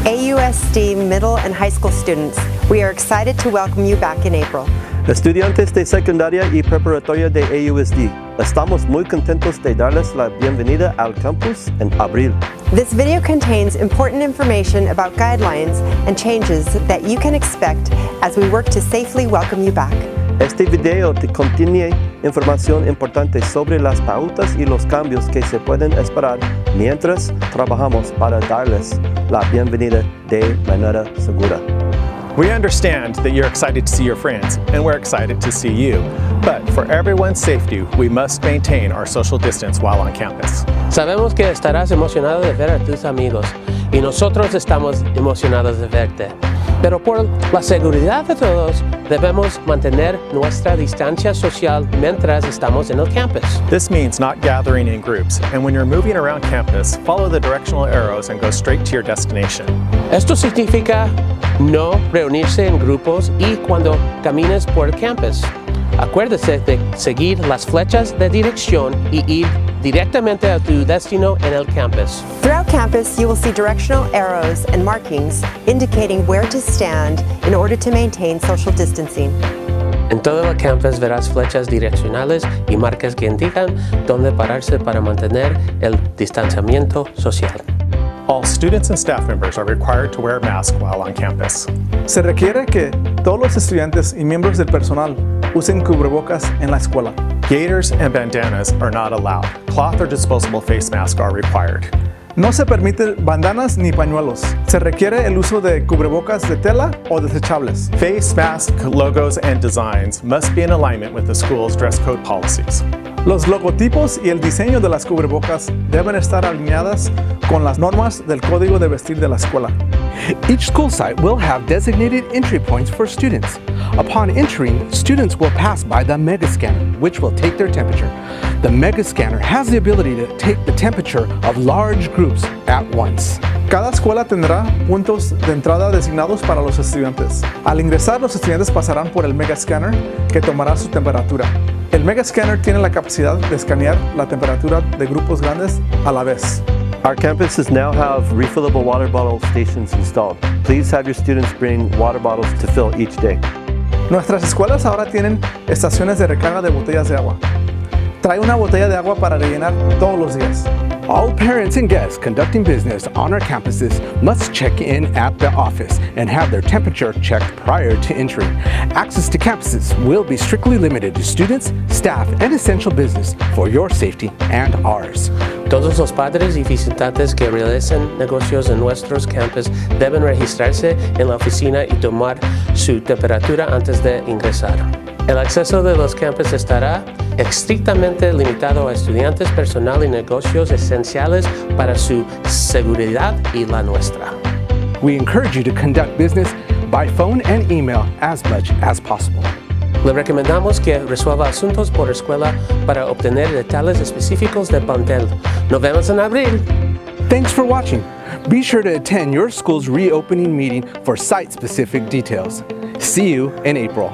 AUSD middle and high school students, we are excited to welcome you back in April. Estudiantes de secundaria y preparatoria de AUSD, estamos muy contentos de darles la bienvenida al campus en abril. This video contains important information about guidelines and changes that you can expect as we work to safely welcome you back. Este video te contiene información importante sobre las pautas y los cambios que se pueden esperar mientras trabajamos para darles la bienvenida de manera segura. We understand that you're excited to see your friends, and we're excited to see you. But for everyone's safety, we must maintain our social distance while on campus. Sabemos que estarás emocionado de ver a tus amigos, y nosotros estamos emocionados de verte. Pero por la seguridad de todos, debemos mantener nuestra distancia social mientras estamos en el campus. This means not gathering in groups, and when you're moving around campus, follow the directional arrows and go straight to your destination. Esto significa no reunirse en grupos y cuando camines por el campus. Acuérdese de seguir las flechas de dirección y ir directamente a tu destino en el campus. Throughout campus, you will see directional arrows and markings indicating where to stand in order to maintain social distancing. En todo el campus verás flechas direccionales y marcas que indican dónde pararse para mantener el distanciamiento social. All students and staff members are required to wear a mask while on campus. Se requiere que todos los estudiantes y miembros del personal usen cubrebocas en la escuela. Gaiters and bandanas are not allowed. Cloth or disposable face masks are required. No se permite bandanas ni pañuelos. Se requiere el uso de cubrebocas de tela o desechables. Face mask logos and designs must be in alignment with the school's dress code policies. Los logotipos y el diseño de las cubrebocas deben estar alineadas con las normas del código de vestir de la escuela. Each school site will have designated entry points for students. Upon entering, students will pass by the Mega Scanner, which will take their temperature. The Mega Scanner has the ability to take the temperature of large groups at once. Cada escuela tendrá puntos de entrada designados para los estudiantes. Al ingresar, los estudiantes pasarán por el Mega Scanner que tomará su temperatura. El Mega Scanner tiene la capacidad de escanear la temperatura de grupos grandes a la vez. Our campuses now have refillable water bottle stations installed. Please have your students bring water bottles to fill each day. Nuestras escuelas ahora tienen estaciones de recarga de botellas de agua. Trae una botella de agua para rellenar todos los días. All parents and guests conducting business on our campuses must check in at the office and have their temperature checked prior to entry. Access to campuses will be strictly limited to students, staff, and essential business for your safety and ours. Todos los padres y visitantes que realicen negocios en nuestros campus deben registrarse en la oficina y tomar su temperatura antes de ingresar. El acceso de los campus estará estrictamente limitado a estudiantes, personal y negocios esenciales para su seguridad y la nuestra. We encourage you to conduct business by phone and email as much as possible. Le recomendamos que resuelva asuntos por escuela para obtener detalles específicos del plantel. Nos vemos en abril. Thanks for watching. Be sure to attend your school's reopening meeting for site-specific details. See you in April.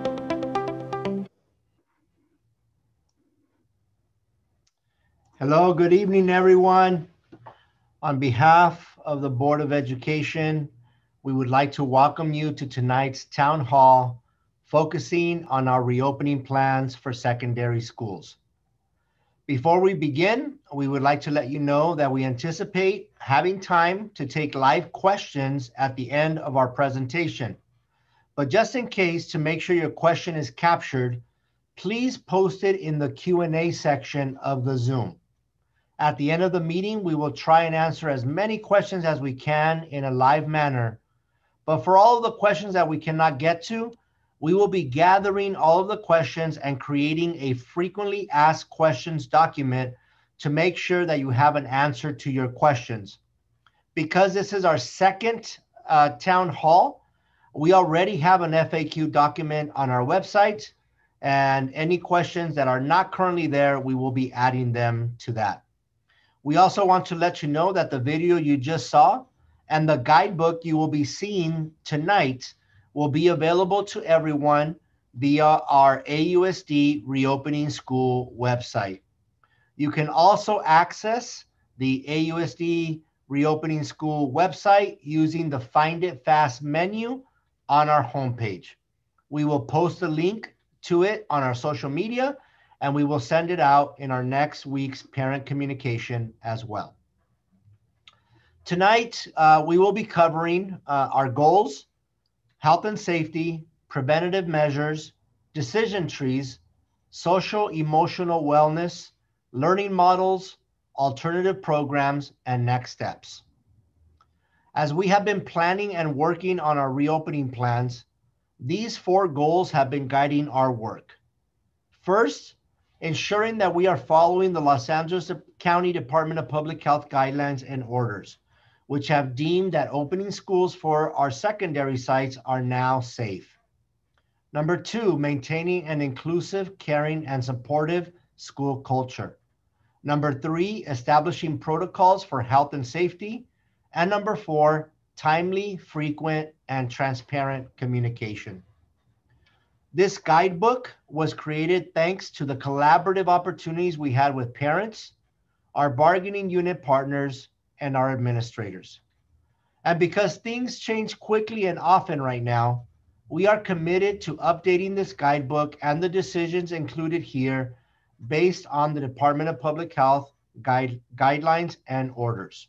Hello, good evening, everyone. On behalf of the Board of Education, we would like to welcome you to tonight's town hall, focusing on our reopening plans for secondary schools. Before we begin, we would like to let you know that we anticipate having time to take live questions at the end of our presentation. But just in case, to make sure your question is captured, please post it in the Q&A section of the Zoom. At the end of the meeting, we will try and answer as many questions as we can in a live manner. But for all of the questions that we cannot get to, we will be gathering all of the questions and creating a frequently asked questions document to make sure that you have an answer to your questions. Because this is our second town hall, we already have an FAQ document on our website, and any questions that are not currently there, we will be adding them to that. We also want to let you know that the video you just saw and the guidebook you will be seeing tonight will be available to everyone via our AUSD Reopening School website. You can also access the AUSD Reopening School website using the Find It Fast menu on our homepage. We will post a link to it on our social media, and we will send it out in our next week's parent communication as well. Tonight, we will be covering our goals, health and safety, preventative measures, decision trees, social emotional wellness, learning models, alternative programs, and next steps. As we have been planning and working on our reopening plans, these 4 goals have been guiding our work. First, ensuring that we are following the Los Angeles County Department of Public Health guidelines and orders, which have deemed that opening schools for our secondary sites are now safe. Number 2, maintaining an inclusive, caring, and supportive school culture. Number 3, establishing protocols for health and safety. And number 4, timely, frequent, and transparent communication. This guidebook was created thanks to the collaborative opportunities we had with parents, our bargaining unit partners, and our administrators. And because things change quickly and often right now, we are committed to updating this guidebook and the decisions included here based on the Department of Public Health guidelines and orders.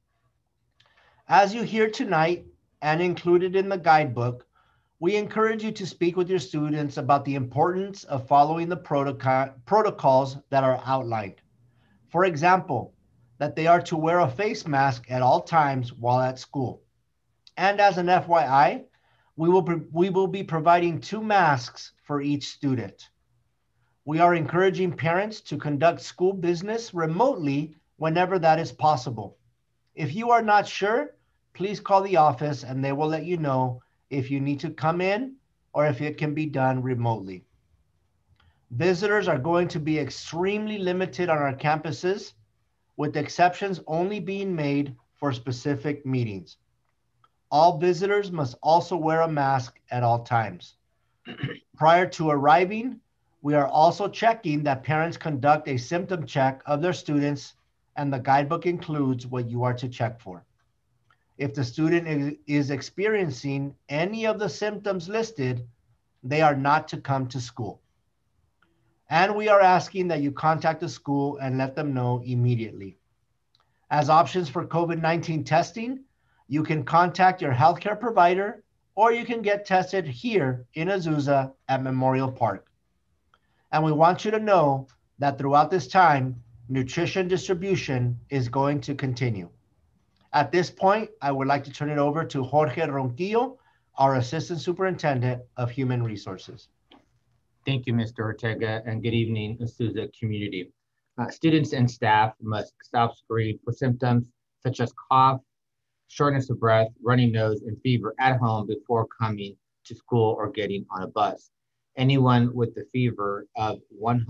As you hear tonight and included in the guidebook, we encourage you to speak with your students about the importance of following the protocols that are outlined. For example, that they are to wear a face mask at all times while at school. And as an FYI, we will be providing 2 masks for each student. We are encouraging parents to conduct school business remotely whenever that is possible. If you are not sure, please call the office and they will let you know if you need to come in or if it can be done remotely. Visitors are going to be extremely limited on our campuses, with exceptions only being made for specific meetings. All visitors must also wear a mask at all times. Prior to arriving, we are also checking that parents conduct a symptom check of their students, and the guidebook includes what you are to check for. If the student is experiencing any of the symptoms listed, they are not to come to school. And we are asking that you contact the school and let them know immediately. As options for COVID-19 testing, you can contact your healthcare provider, or you can get tested here in Azusa at Memorial Park. And we want you to know that throughout this time, nutrition distribution is going to continue. At this point, I would like to turn it over to Jorge Ronquillo, our Assistant Superintendent of Human Resources. Thank you, Mr. Ortega, and good evening, Azusa community. Students and staff must self-screen for symptoms such as cough, shortness of breath, runny nose, and fever at home before coming to school or getting on a bus. Anyone with a fever of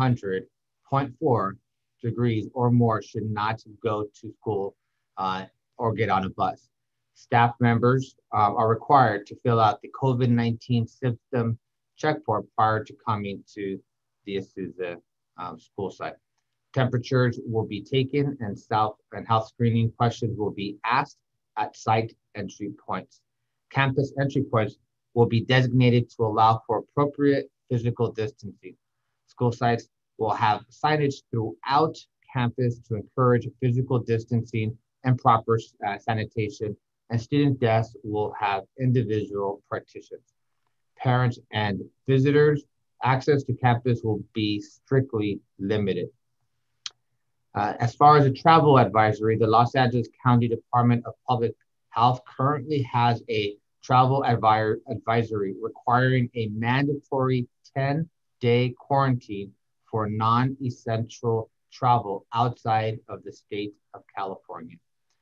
100.4 degrees or more should not go to school or get on a bus. Staff members are required to fill out the COVID-19 symptom check form prior to coming to the Azusa school site. Temperatures will be taken and health screening questions will be asked at site entry points. Campus entry points will be designated to allow for appropriate physical distancing. School sites will have signage throughout campus to encourage physical distancing and proper sanitation, and student desks will have individual partitions. Parents and visitors, access to campus will be strictly limited. As far as a travel advisory, the Los Angeles County Department of Public Health currently has a travel advisory requiring a mandatory 10-day quarantine for non-essential travel outside of the state of California.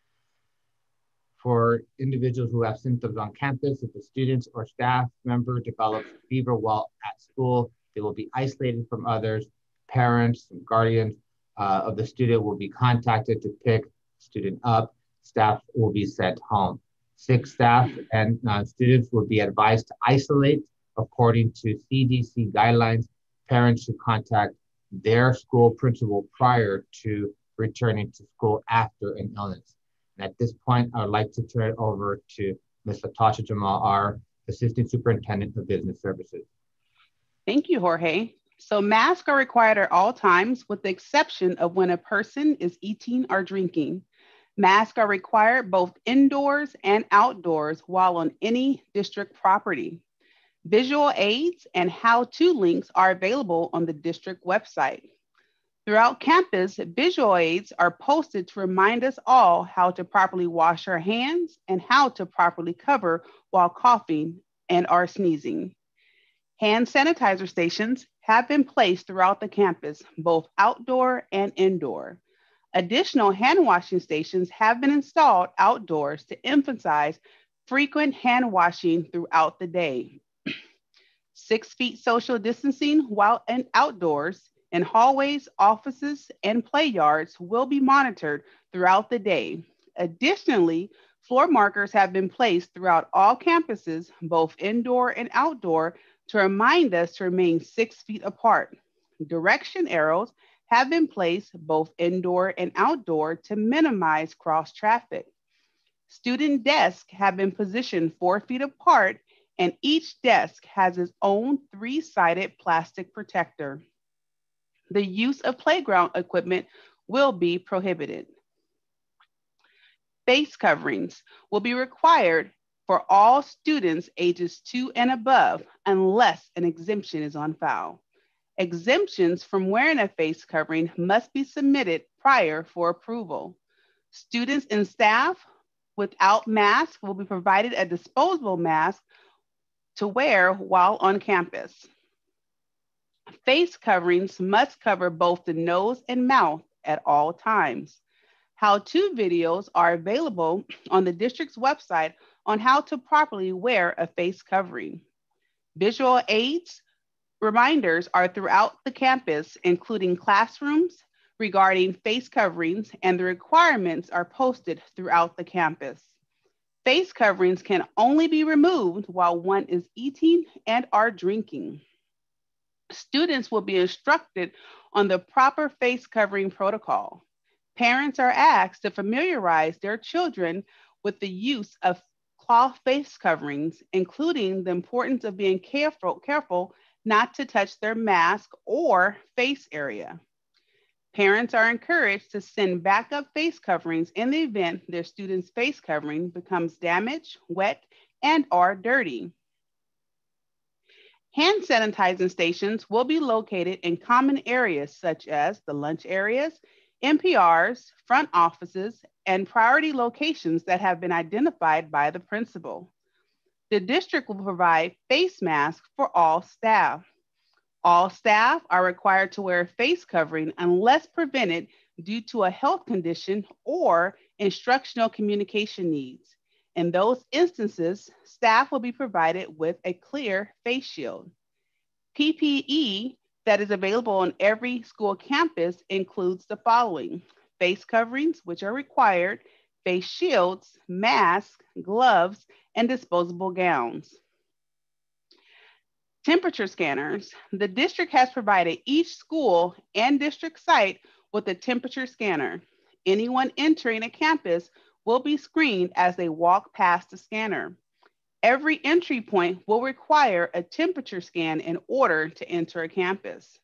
For individuals who have symptoms on campus, if a student or staff member develops fever while at school, they will be isolated from others. Parents and guardians of the student will be contacted to pick student up. Staff will be sent home. Sick staff and students will be advised to isolate according to CDC guidelines. Parents should contact their school principal prior to returning to school after an illness. And at this point, I would like to turn it over to Ms. Latasha Jamal, our Assistant Superintendent of Business Services. Thank you, Jorge. So masks are required at all times with the exception of when a person is eating or drinking. Masks are required both indoors and outdoors while on any district property. Visual aids and how-to links are available on the district website. Throughout campus, visual aids are posted to remind us all how to properly wash our hands and how to properly cover while coughing and or sneezing. Hand sanitizer stations have been placed throughout the campus, both outdoor and indoor. Additional hand washing stations have been installed outdoors to emphasize frequent hand washing throughout the day. 6 feet social distancing while outdoors in hallways, offices, and play yards will be monitored throughout the day. Additionally, floor markers have been placed throughout all campuses, both indoor and outdoor, to remind us to remain 6 feet apart. Direction arrows have been placed both indoor and outdoor to minimize cross traffic. Student desks have been positioned 4 feet apart, and each desk has its own 3-sided plastic protector. The use of playground equipment will be prohibited. Face coverings will be required for all students ages 2 and above, unless an exemption is on file. Exemptions from wearing a face covering must be submitted prior for approval. Students and staff without masks will be provided a disposable mask to wear while on campus. Face coverings must cover both the nose and mouth at all times. How-to videos are available on the district's website on how to properly wear a face covering. Visual aids reminders are throughout the campus, including classrooms regarding face coverings, and the requirements are posted throughout the campus. Face coverings can only be removed while one is eating and or drinking. Students will be instructed on the proper face covering protocol. Parents are asked to familiarize their children with the use of cloth face coverings, including the importance of being careful not to touch their mask or face area. Parents are encouraged to send backup face coverings in the event their student's face covering becomes damaged, wet, and or dirty. Hand sanitizing stations will be located in common areas such as the lunch areas, NPRs, front offices, and priority locations that have been identified by the principal. The district will provide face masks for all staff. All staff are required to wear a face covering unless prevented due to a health condition or instructional communication needs. In those instances, staff will be provided with a clear face shield. PPE that is available on every school campus includes the following: face coverings, which are required, face shields, masks, gloves, and disposable gowns. Temperature scanners. The district has provided each school and district site with a temperature scanner. Anyone entering a campus will be screened as they walk past the scanner. Every entry point will require a temperature scan in order to enter a campus.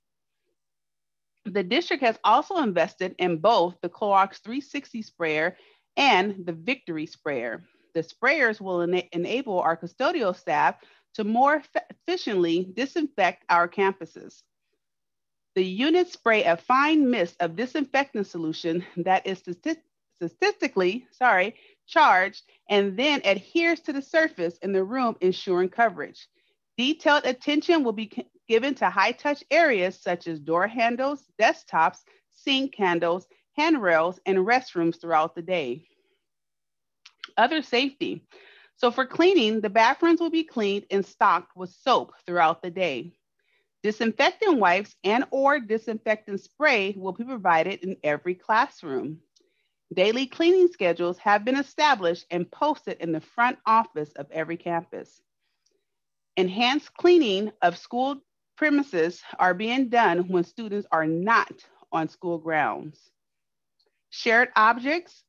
The district has also invested in both the Clorox 360 sprayer and the Victory sprayer. The sprayers will enable our custodial staff to more efficiently disinfect our campuses. The units spray a fine mist of disinfectant solution that is statistically charged and then adheres to the surface in the room, ensuring coverage. Detailed attention will be given to high-touch areas such as door handles, desktops, sink handles, handrails, and restrooms throughout the day. Other safety. So for cleaning, the bathrooms will be cleaned and stocked with soap throughout the day. Disinfectant wipes and or disinfectant spray will be provided in every classroom. Daily cleaning schedules have been established and posted in the front office of every campus. Enhanced cleaning of school premises are being done when students are not on school grounds. Shared objects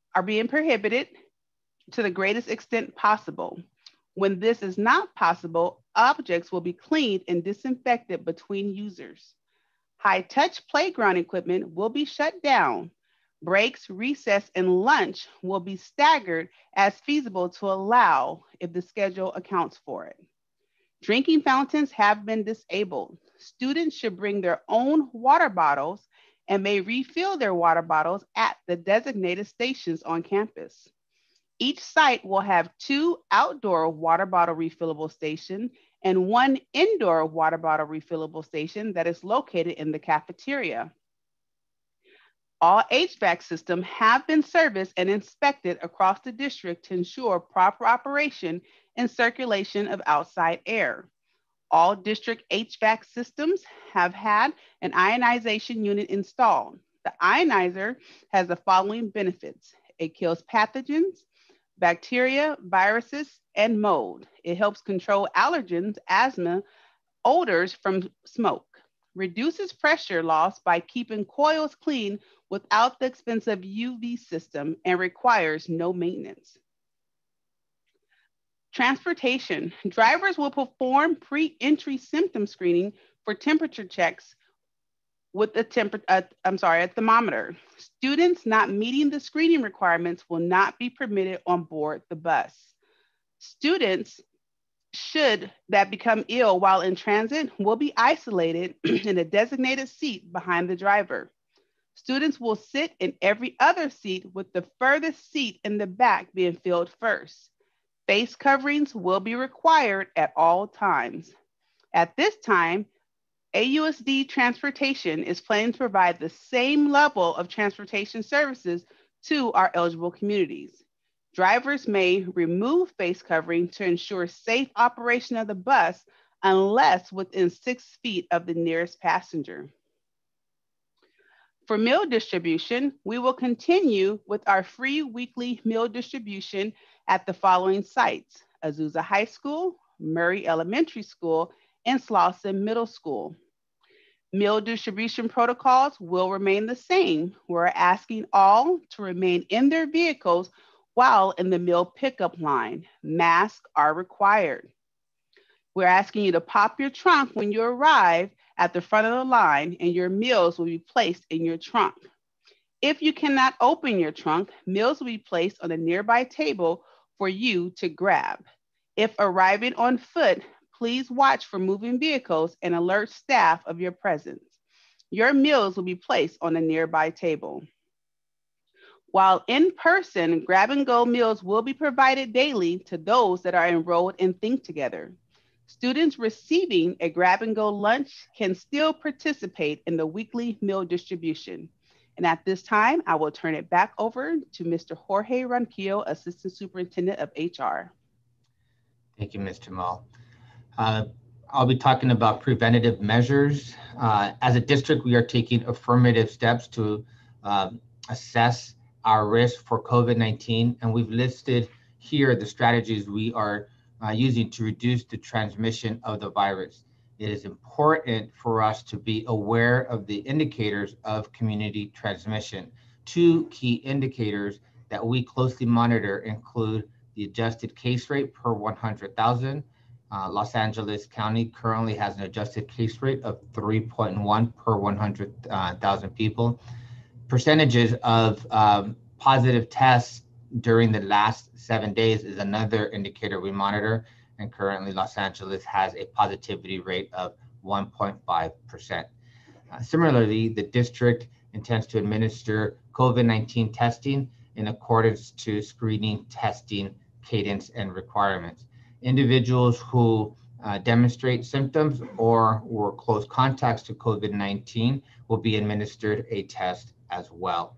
are being prohibited to the greatest extent possible. When this is not possible, objects will be cleaned and disinfected between users. High-touch playground equipment will be shut down. Breaks, recess, and lunch will be staggered as feasible to allow if the schedule accounts for it. Drinking fountains have been disabled. Students should bring their own water bottles and may refill their water bottles at the designated stations on campus. Each site will have 2 outdoor water bottle refillable stations and 1 indoor water bottle refillable station that is located in the cafeteria. All HVAC systems have been serviced and inspected across the district to ensure proper operation and circulation of outside air. All district HVAC systems have had an ionization unit installed. The ionizer has the following benefits. It kills pathogens, bacteria, viruses, and mold. It helps control allergens, asthma, odors from smoke, reduces pressure loss by keeping coils clean without the expensive UV system, and requires no maintenance. Transportation. Drivers will perform pre-entry symptom screening for temperature checks with a thermometer. Students not meeting the screening requirements will not be permitted on board the bus. Students that become ill while in transit will be isolated in a designated seat behind the driver. Students will sit in every other seat with the furthest seat in the back being filled first. Face coverings will be required at all times. At this time, AUSD Transportation is planning to provide the same level of transportation services to our eligible communities. Drivers may remove face covering to ensure safe operation of the bus unless within 6 feet of the nearest passenger. For meal distribution, we will continue with our free weekly meal distribution at the following sites: Azusa High School, Murray Elementary School, and Slauson Middle School. Meal distribution protocols will remain the same. We're asking all to remain in their vehicles while in the meal pickup line. Masks are required. We're asking you to pop your trunk when you arrive at the front of the line, and your meals will be placed in your trunk. If you cannot open your trunk, meals will be placed on a nearby table for you to grab. If arriving on foot, please watch for moving vehicles and alert staff of your presence. Your meals will be placed on a nearby table. While in person, grab-and-go meals will be provided daily to those that are enrolled in Think Together. Students receiving a grab-and-go lunch can still participate in the weekly meal distribution. And at this time, I will turn it back over to Mr. Jorge Ronquillo, Assistant Superintendent of HR. Thank you, Ms. Jamal. I'll be talking about preventative measures. As a district, we are taking affirmative steps to assess our risk for COVID-19, and we've listed here the strategies we are using to reduce the transmission of the virus. It is important for us to be aware of the indicators of community transmission. 2 key indicators that we closely monitor include the adjusted case rate per 100,000. Los Angeles County currently has an adjusted case rate of 3.1 per 100,000 people. Percentages of positive tests during the last 7 days is another indicator we monitor, and currently Los Angeles has a positivity rate of 1.5%. Similarly, the district intends to administer COVID-19 testing in accordance to screening, testing, cadence, and requirements. Individuals who demonstrate symptoms or were close contacts to COVID-19 will be administered a test as well.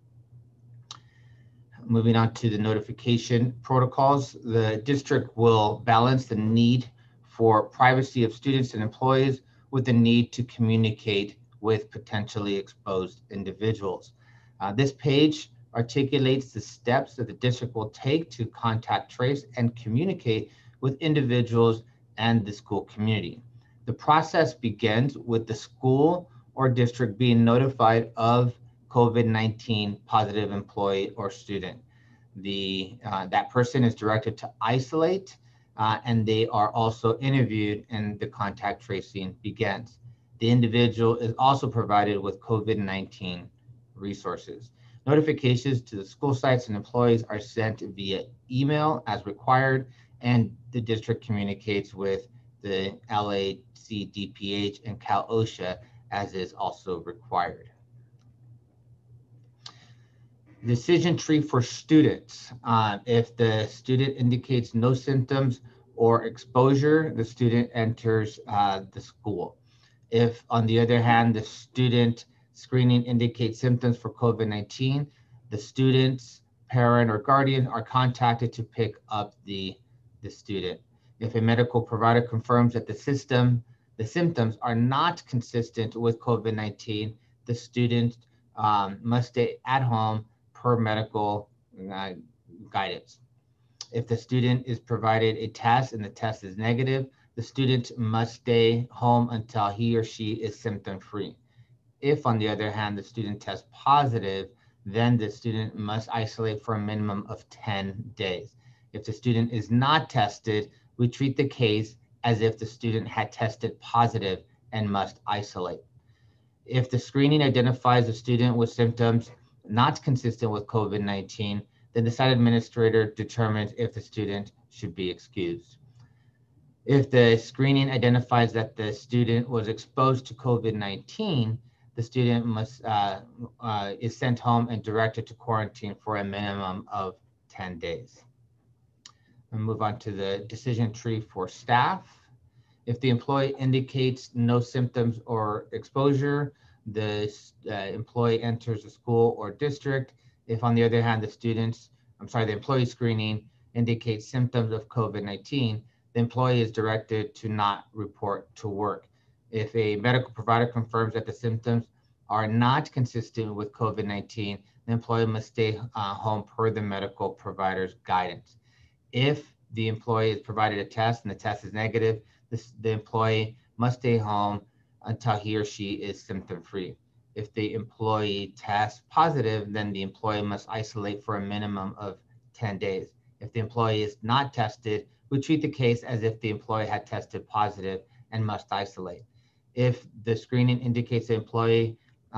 Moving on to the notification protocols, the district will balance the need for privacy of students and employees with the need to communicate with potentially exposed individuals. This page articulates the steps that the district will take to contact trace and communicate with individuals and the school community. The process begins with the school or district being notified of COVID-19 positive employee or student. That person is directed to isolate, and they are also interviewed, and the contact tracing begins. The individual is also provided with COVID-19 resources. Notifications to the school sites and employees are sent via email as required, and the district communicates with the LACDPH and Cal OSHA as is also required. Decision tree for students. If the student indicates no symptoms or exposure, the student enters the school. If, on the other hand, the student screening indicates symptoms for COVID-19, the student's parent or guardian are contacted to pick up the student. If a medical provider confirms that the symptoms are not consistent with COVID-19, the student must stay at home per medical guidance. If the student is provided a test and the test is negative, the student must stay home until he or she is symptom-free. If, on the other hand, the student tests positive, then the student must isolate for a minimum of 10 days. If the student is not tested, we treat the case as if the student had tested positive and must isolate. If the screening identifies a student with symptoms not consistent with COVID-19, then the site administrator determines if the student should be excused. If the screening identifies that the student was exposed to COVID-19, the student is sent home and directed to quarantine for a minimum of 10 days. We'll move on to the decision tree for staff. If the employee indicates no symptoms or exposure, the employee enters the school or district. If, on the other hand, the employee screening indicates symptoms of COVID-19, the employee is directed to not report to work. If a medical provider confirms that the symptoms are not consistent with COVID-19, the employee must stay home per the medical provider's guidance. If the employee is provided a test and the test is negative, the employee must stay home until he or she is symptom-free. If the employee tests positive, then the employee must isolate for a minimum of 10 days. If the employee is not tested, we treat the case as if the employee had tested positive and must isolate. If the screening indicates the employee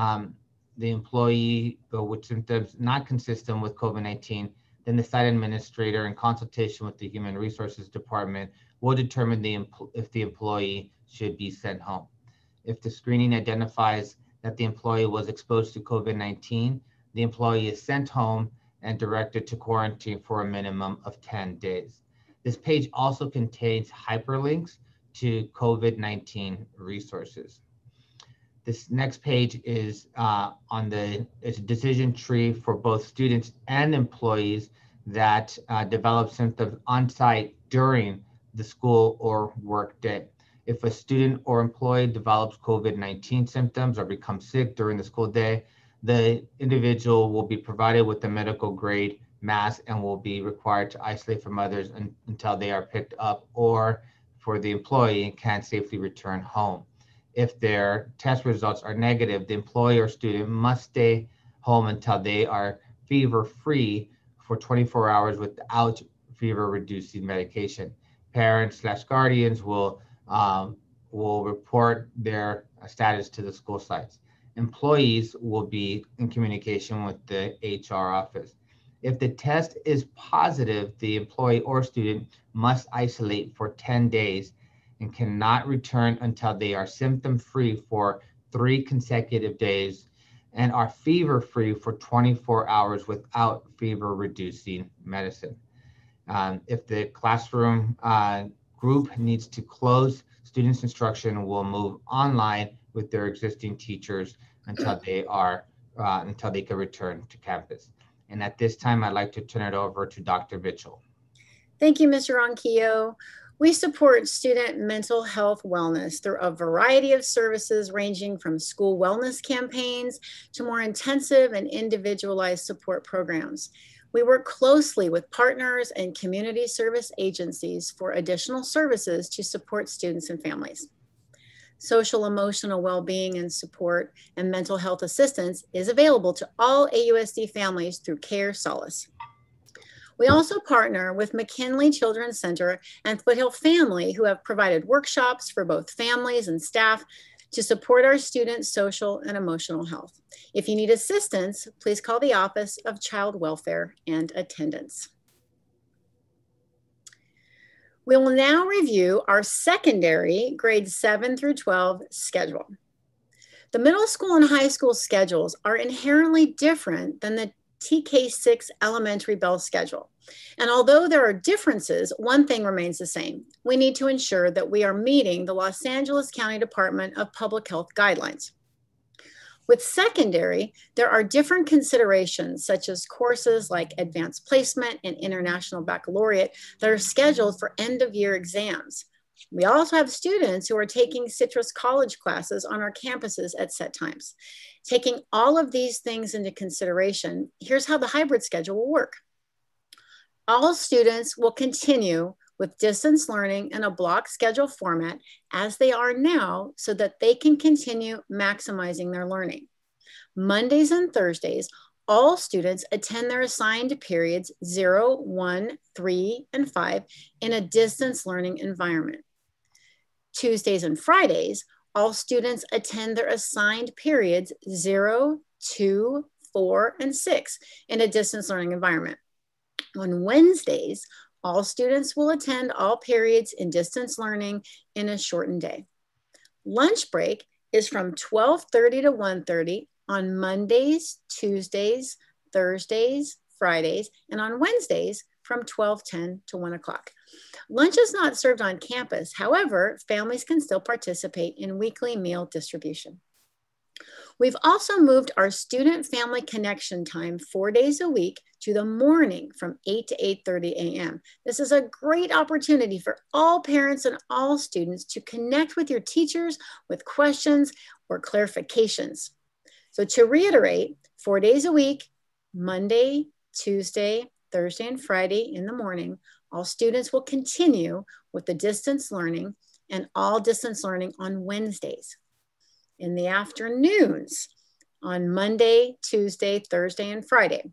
with symptoms not consistent with COVID-19, then the site administrator, in consultation with the Human Resources Department, will determine if the employee should be sent home. If the screening identifies that the employee was exposed to COVID-19, the employee is sent home and directed to quarantine for a minimum of 10 days. This page also contains hyperlinks to COVID-19 resources. This next page is it's a decision tree for both students and employees that develop symptoms on site during the school or work day. If a student or employee develops COVID-19 symptoms or becomes sick during the school day, the individual will be provided with a medical grade mask and will be required to isolate from others until they are picked up, or for the employee can safely return home. If their test results are negative, the employee or student must stay home until they are fever-free for 24 hours without fever-reducing medication. Parents/guardians will report their status to the school sites. Employees will be in communication with the HR office. If the test is positive, the employee or student must isolate for 10 days and cannot return until they are symptom-free for 3 consecutive days and are fever-free for 24 hours without fever-reducing medicine. If the classroom group needs to close, students' instruction will move online with their existing teachers until they can return to campus. And at this time, I'd like to turn it over to Dr. Mitchell. Thank you, Mr. Ronquillo. We support student mental health wellness through a variety of services ranging from school wellness campaigns to more intensive and individualized support programs. We work closely with partners and community service agencies for additional services to support students and families. social emotional well-being and support, and mental health assistance is available to all AUSD families through Care Solace. We also partner with McKinley Children's Center and Foothill Family, who have provided workshops for both families and staff to support our students' social and emotional health. If you need assistance, please call the Office of Child Welfare and Attendance. We will now review our secondary grades 7 through 12 schedule. The middle school and high school schedules are inherently different than the TK6 elementary bell schedule. And although there are differences, one thing remains the same. We need to ensure that we are meeting the Los Angeles County Department of Public Health guidelines. With secondary, there are different considerations such as courses like advanced placement and international baccalaureate that are scheduled for end of year exams. We also have students who are taking Citrus College classes on our campuses at set times. Taking all of these things into consideration, here's how the hybrid schedule will work. All students will continue with distance learning in a block schedule format as they are now so that they can continue maximizing their learning. Mondays and Thursdays, all students attend their assigned periods 0, 1, 3, and 5 in a distance learning environment. Tuesdays and Fridays, all students attend their assigned periods 0, 2, 4, and 6 in a distance learning environment. On Wednesdays, all students will attend all periods in distance learning in a shortened day. Lunch break is from 12:30 to 1:30 on Mondays, Tuesdays, Thursdays, Fridays, and on Wednesdays from 12:10 to 1 o'clock. Lunch is not served on campus. However, families can still participate in weekly meal distribution. We've also moved our student family connection time 4 days a week to the morning from 8 to 8:30 a.m. This is a great opportunity for all parents and all students to connect with your teachers with questions or clarifications. So to reiterate, 4 days a week, Monday, Tuesday, Thursday, and Friday in the morning, all students will continue with the distance learning and all distance learning on Wednesdays. In the afternoons on Monday, Tuesday, Thursday, and Friday,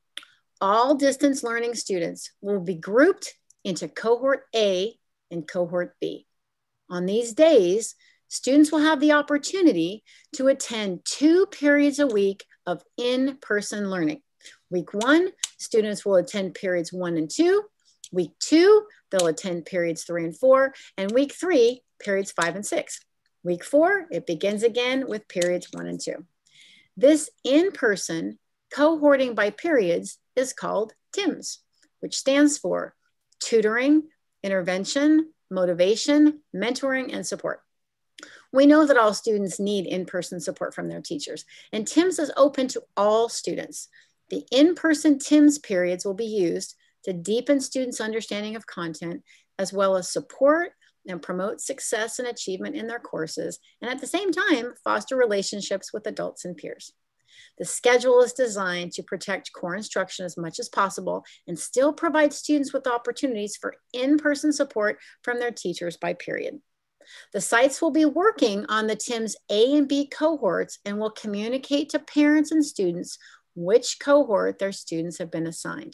all distance learning students will be grouped into cohort A and cohort B. On these days, students will have the opportunity to attend 2 periods a week of in-person learning. Week 1, students will attend periods 1 and 2. Week 2, they'll attend periods 3 and 4. And week 3, periods 5 and 6. Week 4, it begins again with periods 1 and 2. This in-person cohorting by periods is called TIMS, which stands for Tutoring, Intervention, Motivation, Mentoring, and Support. We know that all students need in-person support from their teachers, and TIMS is open to all students. The in-person TIMS periods will be used to deepen students' understanding of content, as well as support and promote success and achievement in their courses, and at the same time, foster relationships with adults and peers. The schedule is designed to protect core instruction as much as possible and still provide students with opportunities for in-person support from their teachers by period. The sites will be working on the TIMS A and B cohorts and will communicate to parents and students which cohort their students have been assigned.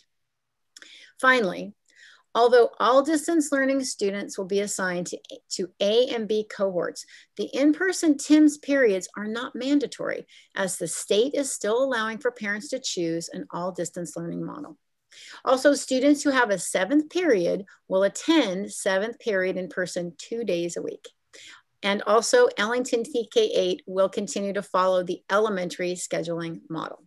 Finally, although all distance learning students will be assigned to A and B cohorts, the in-person TIMS periods are not mandatory, as the state is still allowing for parents to choose an all distance learning model. Also, students who have a 7th period will attend 7th period in person 2 days a week. And also, Ellington TK8 will continue to follow the elementary scheduling model.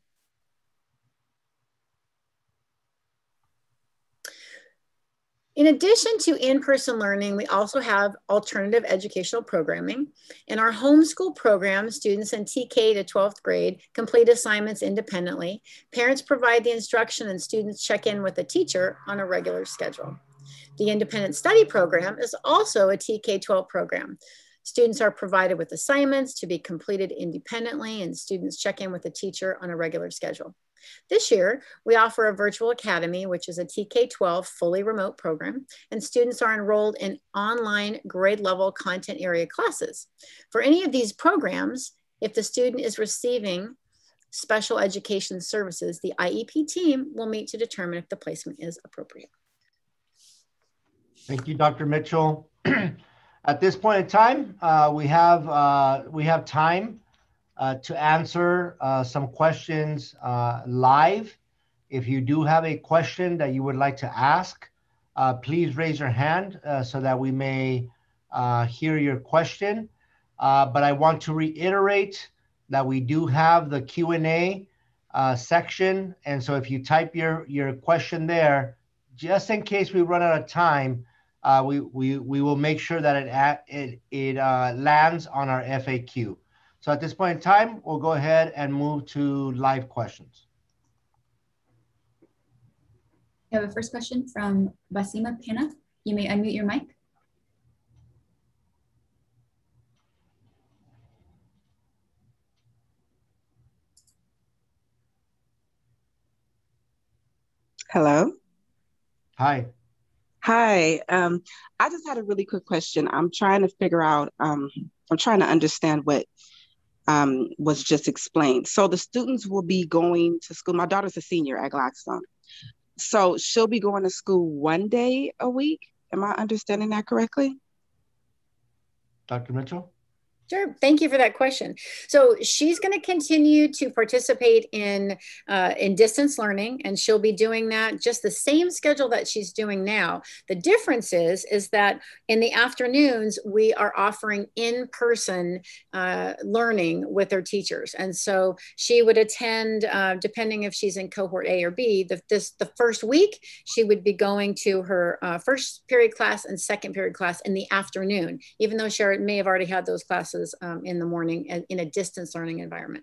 In addition to in-person learning, we also have alternative educational programming. In our homeschool program, students in TK to 12th grade complete assignments independently. Parents provide the instruction and students check in with the teacher on a regular schedule. The independent study program is also a TK-12 program. Students are provided with assignments to be completed independently, and students check in with the teacher on a regular schedule. This year, we offer a virtual academy, which is a TK-12 fully remote program, and students are enrolled in online grade level content area classes. For any of these programs, if the student is receiving special education services, the IEP team will meet to determine if the placement is appropriate. Thank you, Dr. Mitchell. At this point in time, we have time to answer some questions live. If you do have a question that you would like to ask, please raise your hand so that we may hear your question. But I want to reiterate that we do have the Q&A section. And so if you type your question there, just in case we run out of time, we will make sure that it lands on our FAQ. So at this point in time, we'll go ahead and move to live questions. We have a first question from Basima Pena. You may unmute your mic. Hello. Hi. Hi. I just had a really quick question. I'm trying to figure out, I'm trying to understand what was just explained. So the students will be going to school. My daughter's a senior at Gladstone. So she'll be going to school one day a week. Am I understanding that correctly? Dr. Mitchell? Sure. Thank you for that question. So she's going to continue to participate in distance learning, and she'll be doing that just the same schedule that she's doing now. The difference is that in the afternoons, we are offering in-person learning with her teachers. And so she would attend, depending if she's in cohort A or B, the first week, she would be going to her first period class and second period class in the afternoon, even though she may have already had those classes in the morning in a distance learning environment.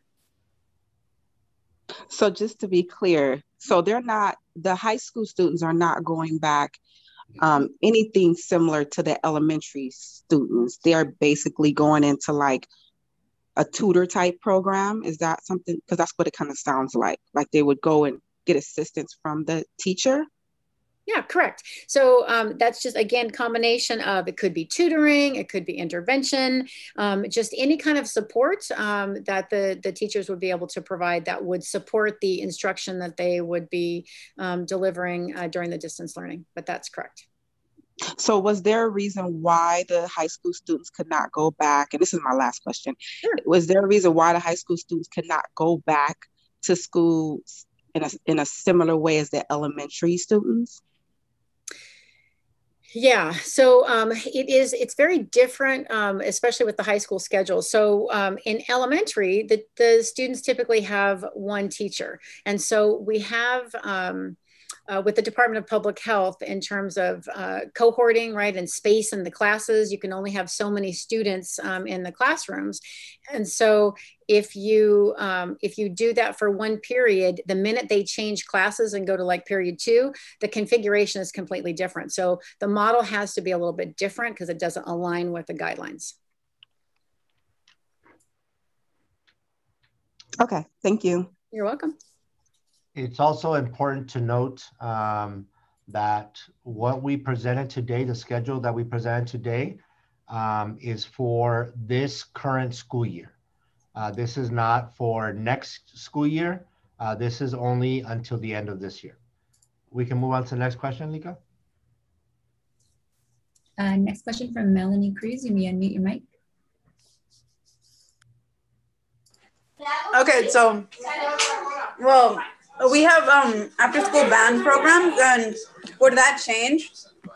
So just to be clear, so they're not, the high school students are not going back anything similar to the elementary students. They're basically going into like a tutor type program. Is that something? Because that's what it kind of sounds like they would go and get assistance from the teacher. Yeah, correct. So that's just, again, combination of, it could be tutoring, it could be intervention, just any kind of support that the teachers would be able to provide that would support the instruction that they would be delivering during the distance learning, but that's correct. So was there a reason why the high school students could not go back? And this is my last question. Sure. Was there a reason why the high school students could not go back to school in a similar way as the elementary students? Yeah, so it's very different, especially with the high school schedule. So in elementary, the students typically have one teacher. And so we have, with the Department of Public Health, in terms of cohorting, right, and space in the classes, you can only have so many students in the classrooms. And so if you do that for one period, the minute they change classes and go to like period 2, the configuration is completely different. So the model has to be a little bit different because it doesn't align with the guidelines. Okay, thank you. You're welcome. It's also important to note that what we presented today, the schedule that we presented today, is for this current school year. This is not for next school year. This is only until the end of this year. We can move on to the next question, Lika. Next question from Melanie Cruz. You may unmute your mic. Okay, so, well, we have after school band programs, and would that change?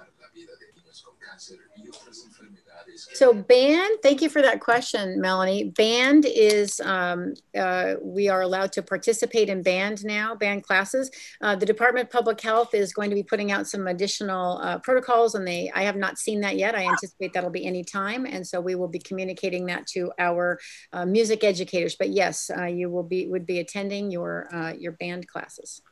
So band, thank you for that question, Melanie. Band is, we are allowed to participate in band now, band classes. The Department of Public Health is going to be putting out some additional protocols, and I have not seen that yet. I anticipate that'll be any time. And so we will be communicating that to our music educators. But yes, you would be attending your band classes.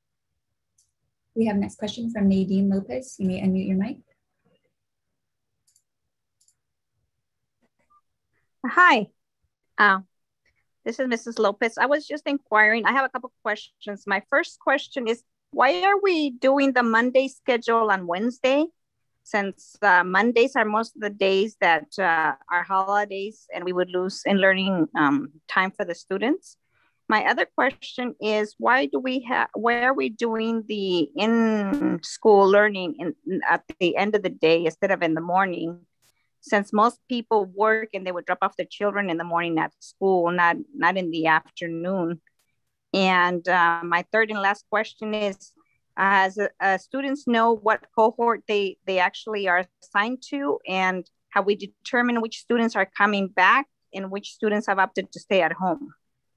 We have next question from Nadine Lopez. You may unmute your mic. Hi, this is Mrs. Lopez. I was just inquiring. I have a couple questions. My first question is, why are we doing the Monday schedule on Wednesday? Since Mondays are most of the days that are holidays and we would lose in learning time for the students. My other question is, why are we doing the in-school learning at the end of the day instead of in the morning? Since most people work and they would drop off the children in the morning at school, not in the afternoon. And my third and last question is, as students know what cohort they actually are assigned to, and how we determine which students are coming back and which students have opted to stay at home?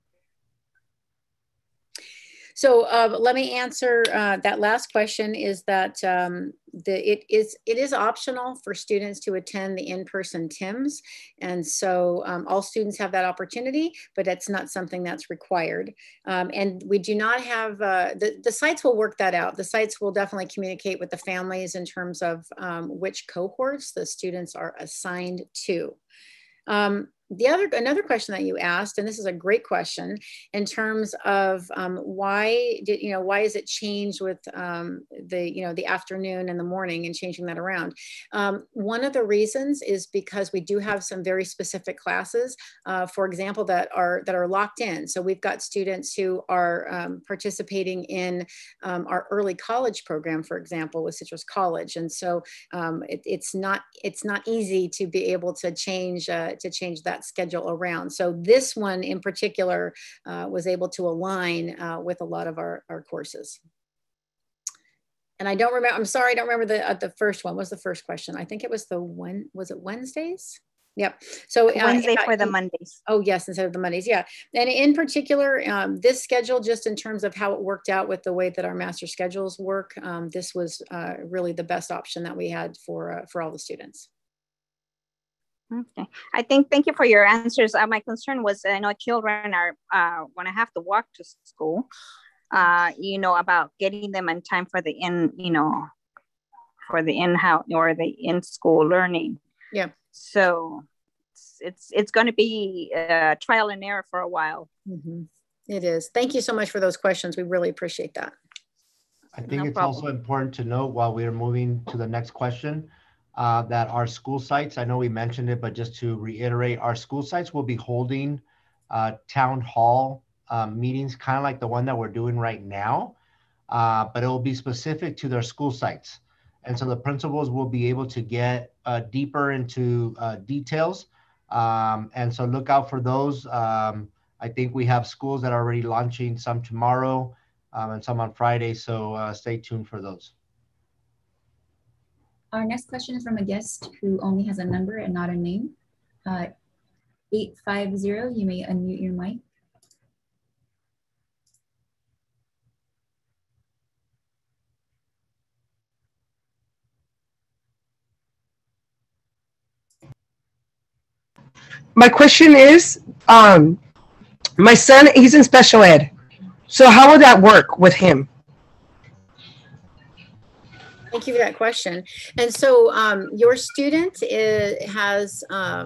So let me answer that last question. Is that it is optional for students to attend the in-person TIMS, and so all students have that opportunity, but it's not something that's required. And we do not have the sites will work that out. The sites will definitely communicate with the families in terms of which cohorts the students are assigned to. Another question that you asked, and this is a great question, in terms of why is it changed with the afternoon and the morning and changing that around? One of the reasons is because we do have some very specific classes, for example, that are locked in. So we've got students who are participating in our early college program, for example, with Citrus College, and so it's not easy to be able to change that schedule around. So this one in particular was able to align with a lot of our courses. And I don't remember, I'm sorry, I don't remember the first one. What was the first question? I think it was was it Wednesdays? Yep. So Wednesday for the Mondays. Oh yes, instead of the Mondays. Yeah. And in particular, this schedule, just in terms of how it worked out with the way that our master schedules work, this was really the best option that we had for all the students. Okay, thank you for your answers. My concern was, I know children are when I have to walk to school, about getting them in time for the in-house or the in-school learning. Yeah. So it's going to be trial and error for a while. Mm-hmm. It is. Thank you so much for those questions. We really appreciate that. I think it's also important to note, while we are moving to the next question, that our school sites, I know we mentioned it, but just to reiterate, our school sites will be holding town hall meetings, kind of like the one that we're doing right now, but it will be specific to their school sites. And so the principals will be able to get deeper into details. And so look out for those. I think we have schools that are already launching, some tomorrow and some on Friday. So stay tuned for those. Our next question is from a guest who only has a number and not a name. 850, you may unmute your mic. My question is, my son, he's in special ed. So how would that work with him? Thank you for that question. And so your student has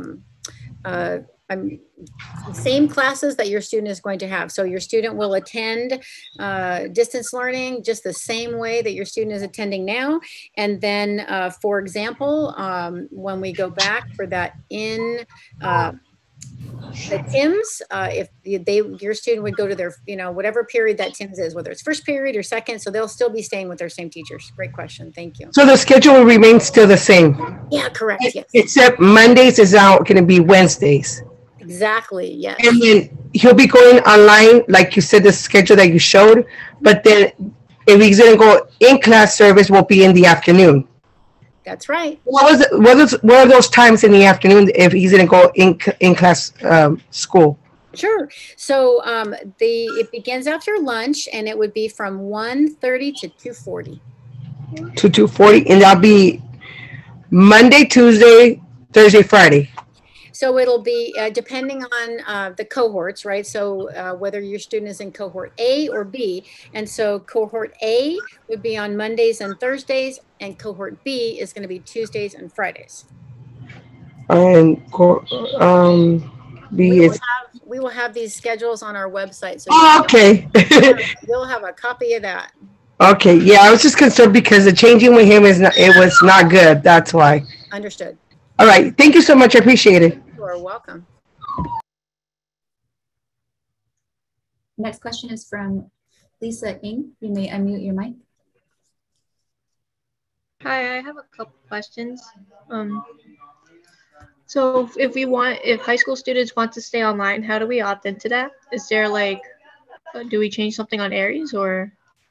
same classes that your student is going to have. So your student will attend distance learning just the same way that your student is attending now. And then, for example, when we go back for that the TIMS, if your student would go to their, whatever period that TIMS is, whether it's first period or second, so they'll still be staying with their same teachers. Great question. Thank you. So the schedule will remain still the same? Yeah, correct. Yes. Except Mondays is now going to be Wednesdays. Exactly. Yes. And then he'll be going online, like you said, the schedule that you showed. But then if he's going to go in class, service will be in the afternoon. That's right. What are those times in the afternoon if he's going to go in class school? Sure. So it begins after lunch, and it would be from 1:30 to 2:40. To 2:40, and that'll be Monday, Tuesday, Thursday, Friday. So it'll be depending on the cohorts, right? So whether your student is in cohort A or B. And so cohort A would be on Mondays and Thursdays, and cohort B is going to be Tuesdays and Fridays. And be. We will have these schedules on our website. So Okay. you'll have a copy of that. Okay, yeah, I was just concerned because the changing with him it was not good. That's why. Understood. All right, thank you so much. I appreciate it. You are welcome. Next question is from Lisa Ng. You may unmute your mic. Hi, I have a couple questions. So if high school students want to stay online, how do we opt into that? Is there like, do we change something on Aries or?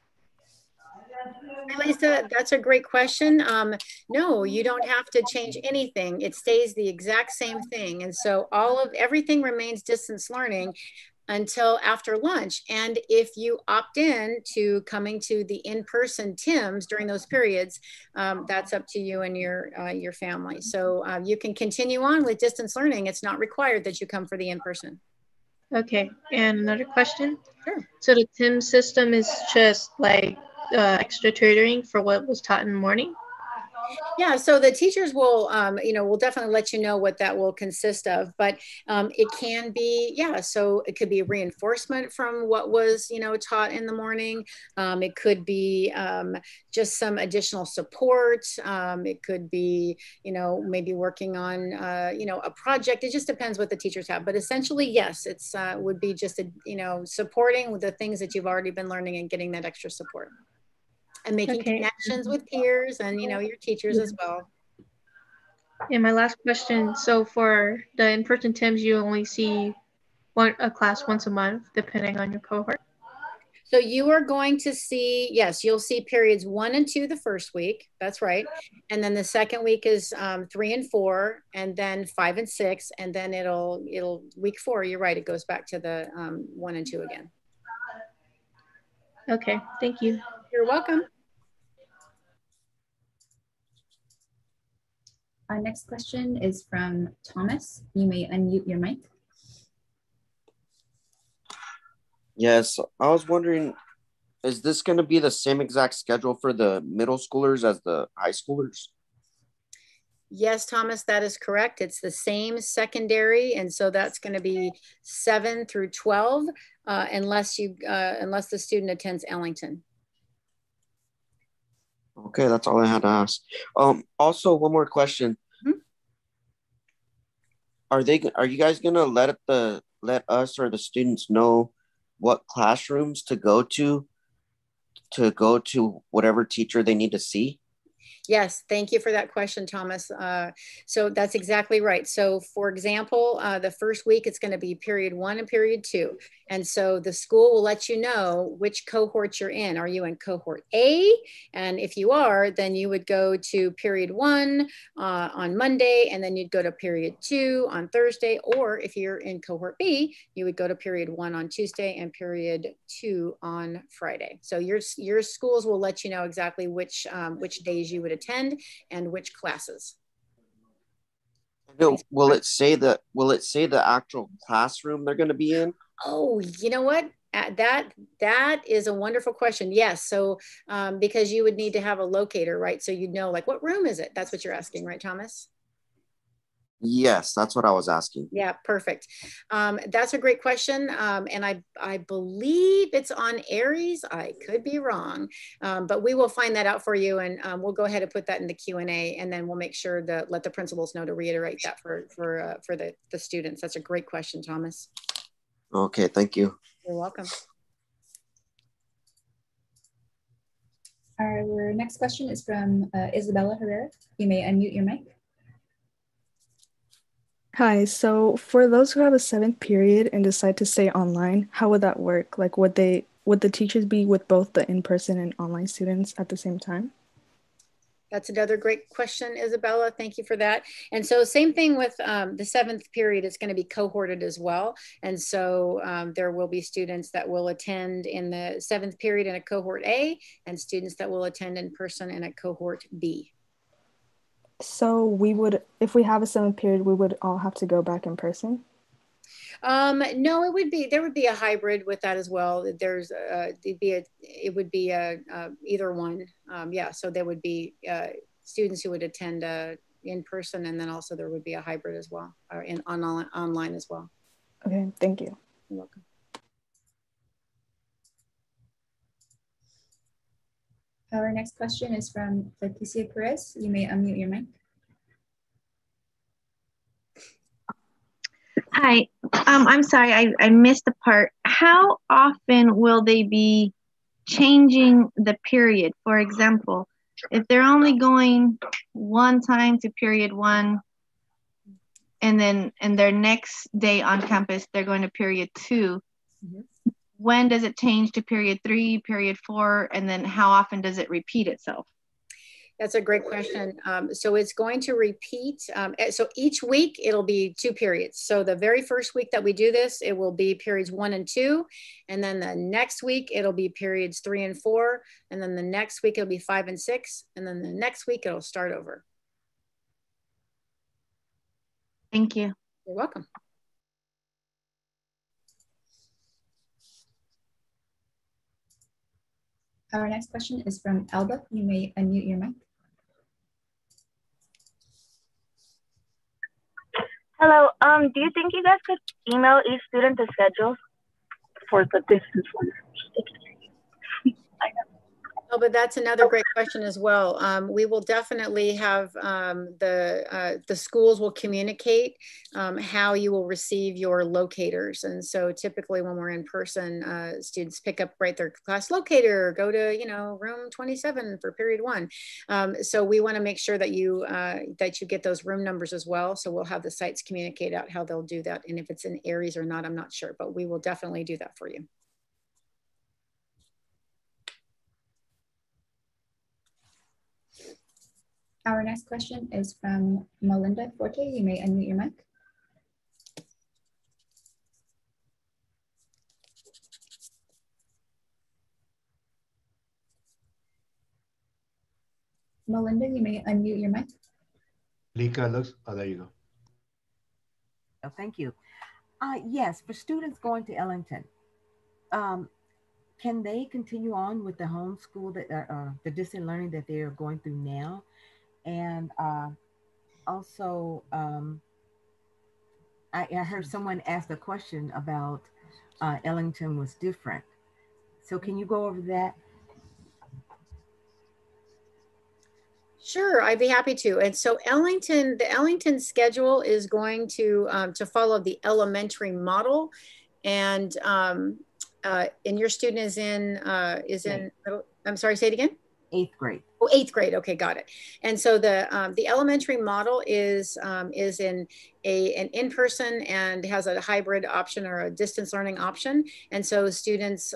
Hi, Lisa, that's a great question. No, you don't have to change anything. It stays the exact same thing. And so everything remains distance learning until after lunch. And if you opt in to coming to the in-person TIMS during those periods, that's up to you and your family. So you can continue on with distance learning. It's not required that you come for the in-person. Okay, and another question. Sure. So the TIMS system is just like extra tutoring for what was taught in the morning? Yeah, so the teachers will, will definitely let you know what that will consist of, but it can be, so it could be reinforcement from what was, taught in the morning. It could be just some additional support. It could be, maybe working on, a project. It just depends what the teachers have, but essentially, yes, it's would be just, supporting the things that you've already been learning and getting that extra support. And making connections with peers and, your teachers as well. And my last question, so for the in-person TIMS, you only see a class once a month, depending on your cohort? So you are going to see, yes, you'll see periods 1 and 2 the first week. That's right. And then the second week is 3 and 4, and then 5 and 6. And then it'll week 4, you're right, it goes back to the 1 and 2 again. Okay, thank you. You're welcome. Our next question is from Thomas. You may unmute your mic. Yes, I was wondering, is this going to be the same exact schedule for the middle schoolers as the high schoolers? Yes, Thomas, that is correct. It's the same secondary. And so that's going to be 7 through 12, unless the student attends Ellington. Okay, that's all I had to ask. Also, one more question. Mm-hmm. Are you guys gonna let us or the students know what classrooms to go to whatever teacher they need to see? Yes, thank you for that question, Thomas. So that's exactly right. So for example, the first week, it's going to be period 1 and period 2. And so the school will let you know which cohort you're in. Are you in cohort A? And if you are, then you would go to period 1 on Monday, and then you'd go to period 2 on Thursday. Or if you're in cohort B, you would go to period 1 on Tuesday and period 2 on Friday. So your schools will let you know exactly which days you would attend and which classes. No, will it say the actual classroom they're going to be in? Oh, you know what? That is a wonderful question. Yes. So because you would need to have a locator, right? So you'd know, like, what room is it? That's what you're asking, right, Thomas? Yes, that's what I was asking. Yeah, perfect. That's a great question. And I believe it's on Aries. I could be wrong, but we will find that out for you, and we'll go ahead and put that in the Q&A, and then we'll make sure to let the principals know to reiterate that for the students. That's a great question, Thomas. Okay, thank you. You're welcome. Our next question is from Isabella Herrera. You may unmute your mic. Hi, so for those who have a 7th period and decide to stay online, how would that work? Like, would the teachers be with both the in-person and online students at the same time? That's another great question, Isabella. Thank you for that. And so same thing with the 7th period, it's going to be cohorted as well. And so there will be students that will attend in the 7th period in a cohort A, and students that will attend in person in a cohort B. So if we have a 7th period, we would all have to go back in person? No, there would be a hybrid with that as well. It would be either one. Yeah, so there would be students who would attend in person, and then also there would be a hybrid as well, or online as well. Okay, thank you. You're welcome. Our next question is from Leticia Perez. You may unmute your mic. Hi, I'm sorry, I missed the part. How often will they be changing the period? For example, if they're only going one time to period 1, and then their next day on campus, they're going to period 2. When does it change to period 3, period 4, and then how often does it repeat itself? That's a great question. So it's going to repeat. So each week it'll be 2 periods. So the very first week that we do this, it will be periods 1 and 2. And then the next week it'll be periods 3 and 4. And then the next week it'll be 5 and 6. And then the next week it'll start over. Thank you. You're welcome. Our next question is from Alba. You may unmute your mic. Hello. Do you think you guys could email each student the schedule for the distance one? Oh, but that's another great question as well. We will definitely have the schools will communicate how you will receive your locators. And so typically when we're in person, students pick up their class locator, go to, room 27 for period 1. So we want to make sure that you get those room numbers as well. So we'll have the sites communicate out how they'll do that. And if it's in Aries or not, I'm not sure, but we will definitely do that for you. Our next question is from Melinda Forte. You may unmute your mic. Melinda, you may unmute your mic. Lika looks, oh, there you go. Oh, thank you. Yes, for students going to Ellington, can they continue on with the homeschool, the distant learning that they are going through now? And also, I heard someone ask a question about Ellington was different. So can you go over that? Sure, I'd be happy to. And so the Ellington schedule is going to follow the elementary model, and your student is in I'm sorry, say it again. 8th grade. Oh, 8th grade. Okay, got it. And so the elementary model is in an in-person and has a hybrid option or a distance learning option. And so students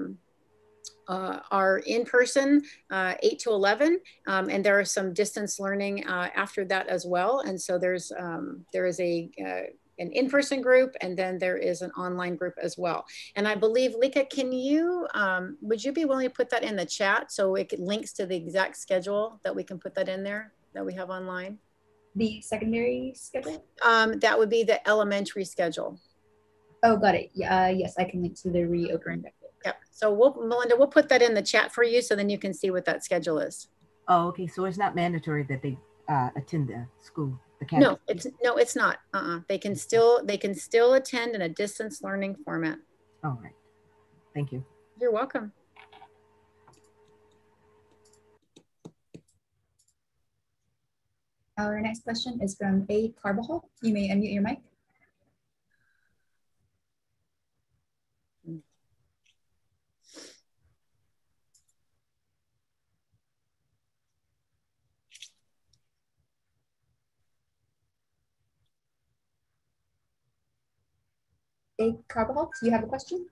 are in person 8 to 11, and there are some distance learning after that as well. And so there is an in-person group, and then there is an online group as well. And I believe, Lika, would you be willing to put that in the chat so it links to the exact schedule that we can put that in there that we have online? The secondary schedule? That would be the elementary schedule. Oh, got it. Yes, I can link to the reoccurring vector. Yep. So Melinda, we'll put that in the chat for you so then you can see what that schedule is. Oh, okay. So it's not mandatory that they attend the school. No, it's not. They can still attend in a distance learning format. All right. Thank you. You're welcome. Our next question is from A. Carbajal. You may unmute your mic. A. Carbajal, do you have a question?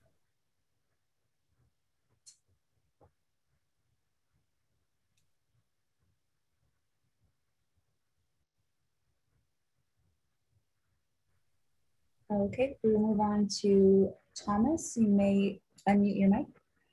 Okay, we will move on to Thomas. You may unmute your mic.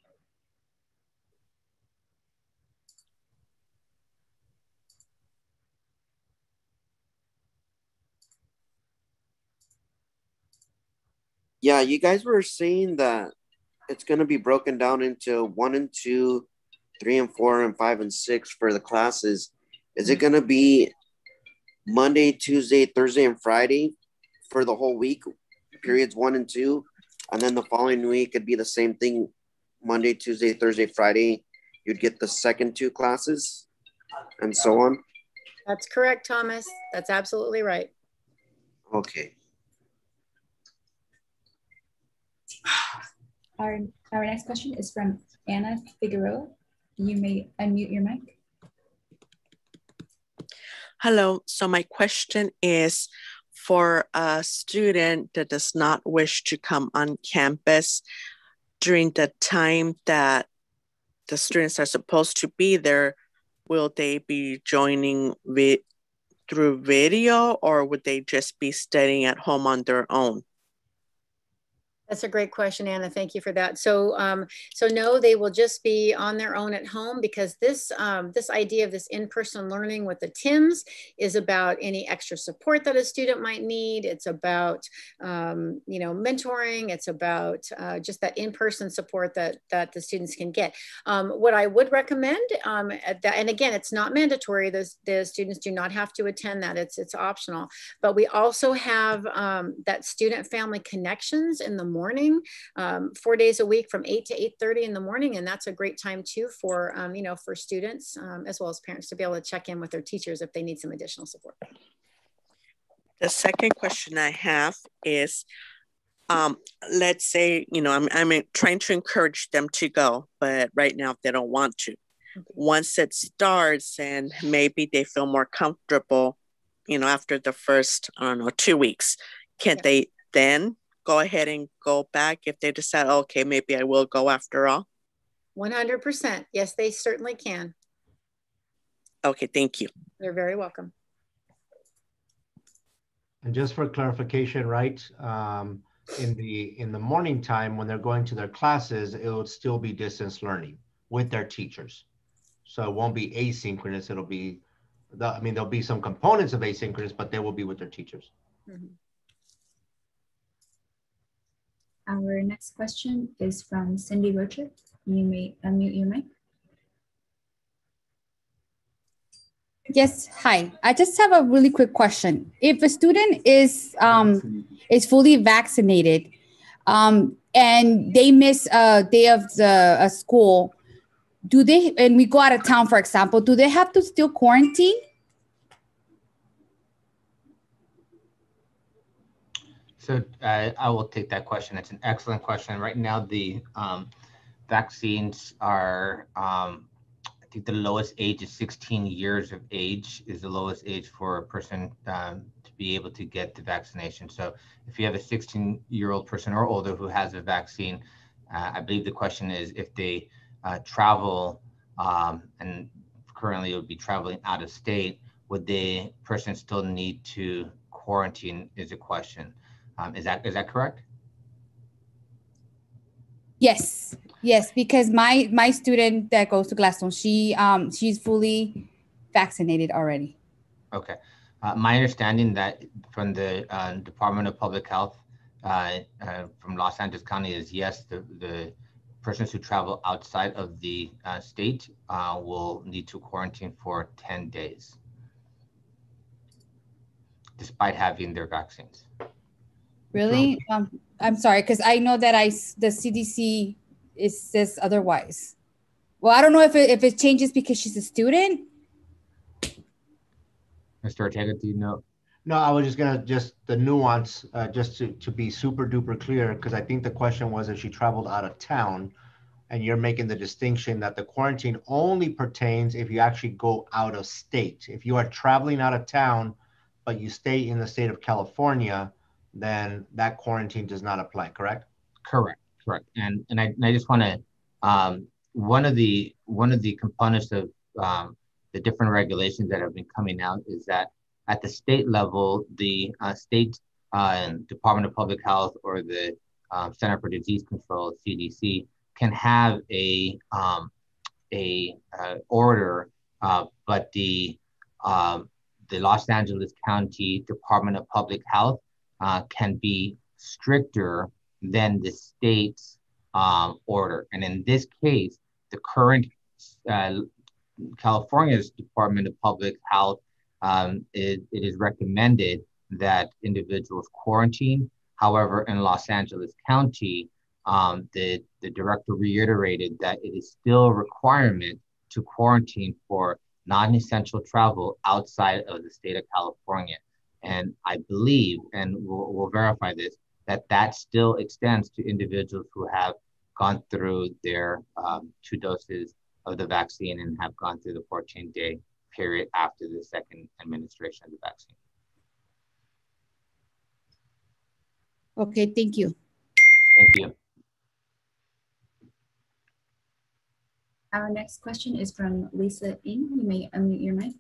Yeah, you guys were saying that it's going to be broken down into 1 and 2, 3 and 4, and 5 and 6 for the classes. Is it going to be Monday, Tuesday, Thursday, and Friday for the whole week periods 1 and 2, and then the following week it'd be the same thing, Monday, Tuesday, Thursday, Friday, you'd get the second 2 classes, and so on? That's correct, Thomas. That's absolutely right. Okay. Our next question is from Anna Figueroa. You may unmute your mic. Hello. So my question is, for a student that does not wish to come on campus during the time that the students are supposed to be there, will they be joining through video, or would they just be studying at home on their own? That's a great question, Anna. Thank you for that. So, so no, they will just be on their own at home, because this this idea of this in-person learning with the TIMS is about any extra support that a student might need. It's about you know, mentoring. It's about just that in-person support that the students can get. What I would recommend, and again, it's not mandatory. The students do not have to attend that. It's optional. But we also have that student family connections in the morning, 4 days a week from 8 to 8:30 in the morning. And that's a great time too for, you know, for students as well as parents to be able to check in with their teachers if they need some additional support. The second question I have is, let's say, you know, I'm trying to encourage them to go, but right now they don't want to. Okay. Once it starts and maybe they feel more comfortable, you know, after the first, I don't know, 2 weeks, can't they then go ahead and go back if they decide, okay, maybe I will go after all? 100%. Yes, they certainly can. Okay, thank you. You're very welcome. And just for clarification, right, in the morning time when they're going to their classes, it will still be distance learning with their teachers. So it won't be asynchronous. It'll be, I mean, there'll be some components of asynchronous, but they will be with their teachers. Mm-hmm. Our next question is from Cindy Rocher. You may unmute your mic. Yes, hi. I just have a really quick question. If a student is fully vaccinated and they miss a day of the school, do they, and we go out of town, for example, do they have to still quarantine? So I will take that question. It's an excellent question. Right now, the vaccines are, I think the lowest age is 16 years of age is the lowest age for a person to be able to get the vaccination. So if you have a 16-year-old person or older who has a vaccine, I believe the question is if they travel, and currently it would be traveling out of state, would the person still need to quarantine is a question. Is that correct? Yes, yes, because my student that goes to Gladstone, she's fully vaccinated already. Okay, my understanding that from the Department of Public Health from Los Angeles County is yes, the persons who travel outside of the state will need to quarantine for 10 days, despite having their vaccines. Really? I'm sorry, because I know that the CDC says otherwise. Well, I don't know if it changes because she's a student. Mr. Ortega, do you know? No, I was just gonna the nuance, just to be super duper clear, because I think the question was if she traveled out of town, and you're making the distinction that the quarantine only pertains if you actually go out of state. If you are traveling out of town, but you stay in the state of California, then that quarantine does not apply, correct? Correct. And I just want to, one of the components of the different regulations that have been coming out is that at the state level, the state Department of Public Health or the Center for Disease Control, CDC, can have a order, but the Los Angeles County Department of Public Health can be stricter than the state's order. And in this case, the current California's Department of Public Health, it is recommended that individuals quarantine However, in Los Angeles County, the director reiterated that it is still a requirement to quarantine for non-essential travel outside of the state of California. And I believe, and we'll verify this, that still extends to individuals who have gone through their 2 doses of the vaccine and have gone through the 14-day period after the second administration of the vaccine. Okay, thank you. Thank you. Our next question is from Lisa Ng. You may unmute your mic.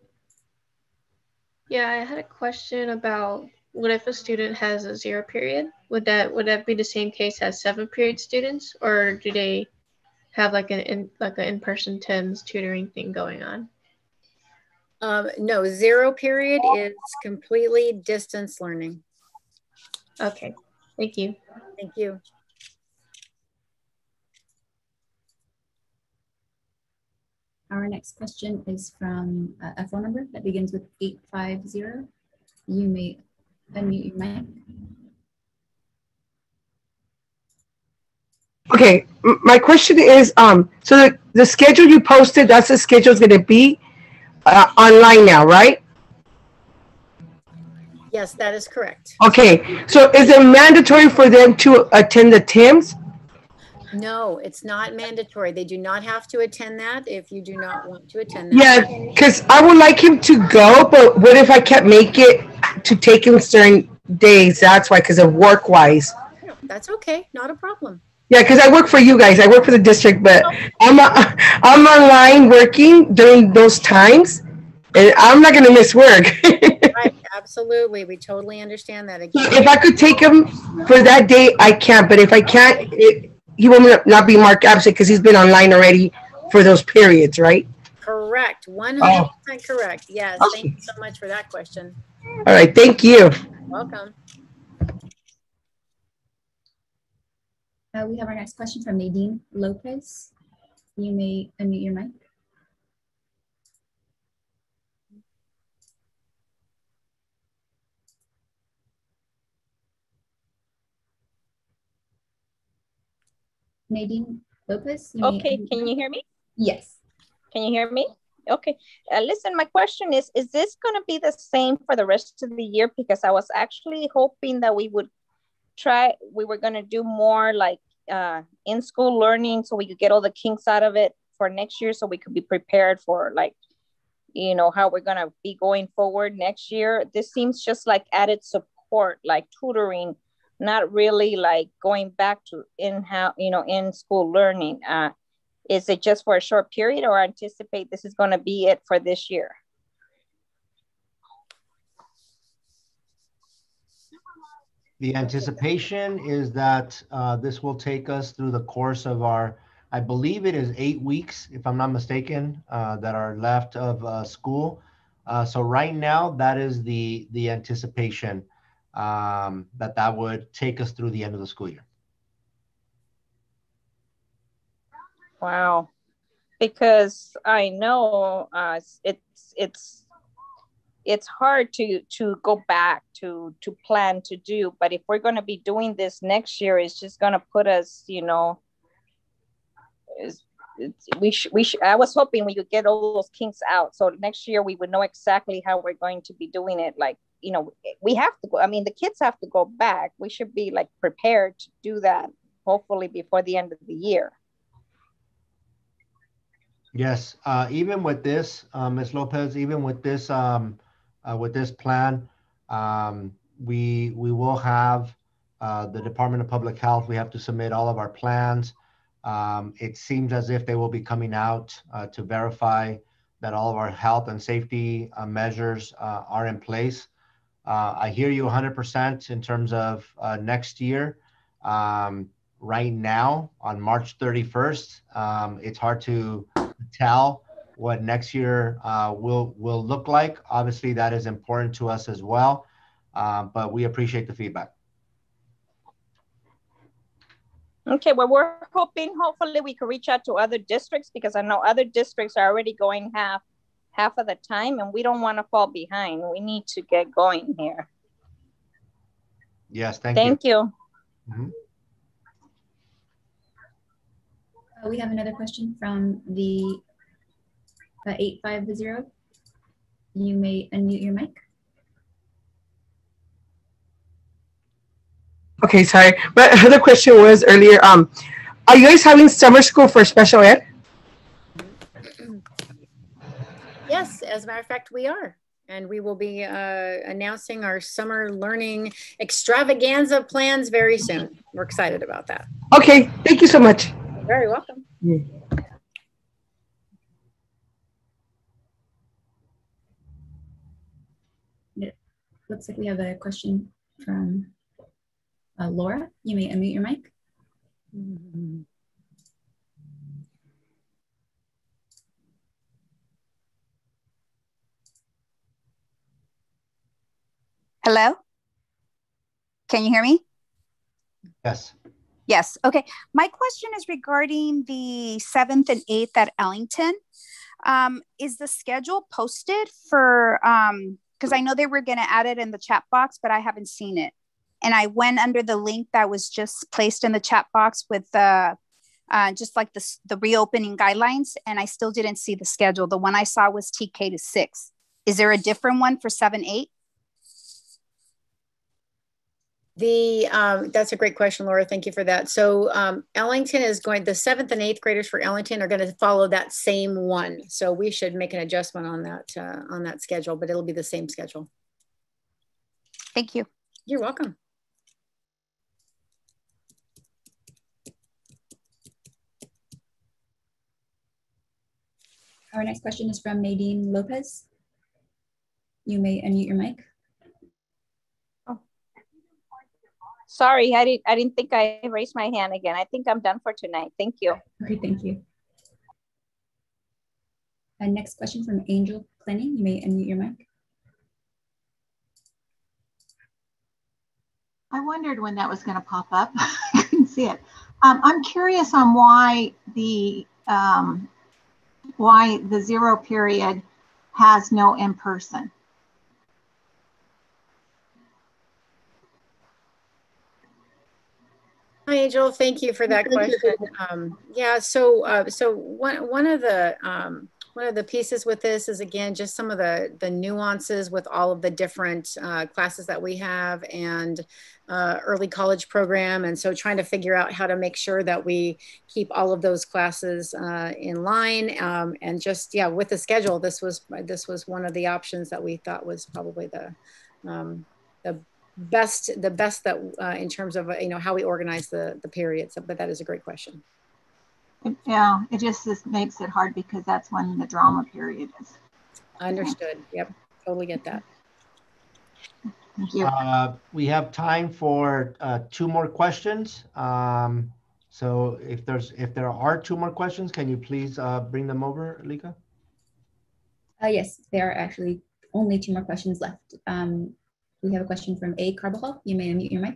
Yeah, I had a question about what if a student has a 0 period? Would that be the same case as 7 period students, or do they have like an in-person TIMS tutoring thing going on? No, 0 period is completely distance learning. Okay, thank you. Thank you. Our next question is from a phone number that begins with 850. You may unmute your mic. Okay, my question is, so the schedule you posted, that's the schedule is going to be online now, right? Yes, that is correct. Okay, so is it mandatory for them to attend the TIMS? No, it's not mandatory. They do not have to attend that if you do not want to attend that. Yeah, because I would like him to go, but what if I can't make it to take him certain days? That's why, because of work-wise. That's okay, not a problem. Yeah, because I work for you guys. I work for the district, but I'm online working during those times, and I'm not going to miss work. Right, absolutely. We totally understand that. Again. If I could take him for that day, I can. But if I can't, he will not be marked absent because he's been online already for those periods, right? Correct. 100% correct. Yes. Okay. Thank you so much for that question. All right. Thank you. Welcome. We have our next question from Nadine Lopez. You may unmute your mic. Nadine Lopez. Okay, can you hear me? Yes. Can you hear me? Okay. Listen, my question is this going to be the same for the rest of the year? Because I was actually hoping that we were going to do more like in-school learning so we could get all the kinks out of it for next year so we could be prepared for like, you know, how we're going to be going forward next year. This seems just like added support, like tutoring, not really like going back to in-school learning. Is it just for a short period, or anticipate this is going to be it for this year? The anticipation is that this will take us through the course of our, I believe it is 8 weeks, if I'm not mistaken, that are left of school. So right now, that is the anticipation that would take us through the end of the school year. Wow, because I know it's hard to go back to plan to do, but if we're going to be doing this next year, it's just going to put us, you know, I was hoping we could get all those kinks out, so next year we would know exactly how we're going to be doing it. Like, you know, we have to go, I mean, the kids have to go back. We should be like prepared to do that, hopefully before the end of the year. Yes, even with this, Ms. Lopez, even with this plan, we will have the Department of Public Health. We have to submit all of our plans. It seems as if they will be coming out to verify that all of our health and safety measures are in place. I hear you 100% in terms of next year. Right now, on March 31st, it's hard to tell what next year will look like. Obviously, that is important to us as well, but we appreciate the feedback. Okay, well, we're hopefully we can reach out to other districts, because I know other districts are already going half of the time, and we don't want to fall behind. We need to get going here. Yes, thank Thank you. Mhm. We have another question from the 850. You may unmute your mic. Okay, sorry. My other question was earlier, are you guys having summer school for special ed? Yes, as a matter of fact, we are. And we will be announcing our summer learning extravaganza plans very soon. We're excited about that. Okay, thank you so much. You're very welcome. It looks like we have a question from Laura. You may unmute your mic. Hello? Can you hear me? Yes. Yes. Okay. My question is regarding the 7th and 8th at Ellington. Is the schedule posted for, because I know they were going to add it in the chat box, but I haven't seen it. And I went under the link that was just placed in the chat box with just like the reopening guidelines, and I still didn't see the schedule. The one I saw was TK to 6. Is there a different one for 7, 8? That's a great question, Laura. Thank you for that. So Ellington is going, the 7th and 8th graders for Ellington are going to follow that same one. So we should make an adjustment on that schedule, but it'll be the same schedule. Thank you. You're welcome. Our next question is from Nadine Lopez. You may unmute your mic. Sorry, I didn't think I raised my hand again. I think I'm done for tonight. Thank you. Okay, thank you. And next question from Angel Plenty. You may unmute your mic. I wondered when that was going to pop up. I couldn't see it. I'm curious on why the 0 period has no in-person. Hi, Angel. Thank you for that question. Yeah, so one of the pieces with this is, again, just some of the nuances with all of the different classes that we have and early college program. And so trying to figure out how to make sure that we keep all of those classes in line. And just, yeah, with the schedule, this was one of the options that we thought was probably the best that in terms of how we organize the periods. But that is a great question. Yeah, it just makes it hard because that's when the drama period is. Understood. Yep, totally get that. Thank you. We have time for 2 more questions. So if there are 2 more questions, can you please bring them over, Lika? Yes, there are actually only 2 more questions left. We have a question from A. Carbajal. You may unmute your mic.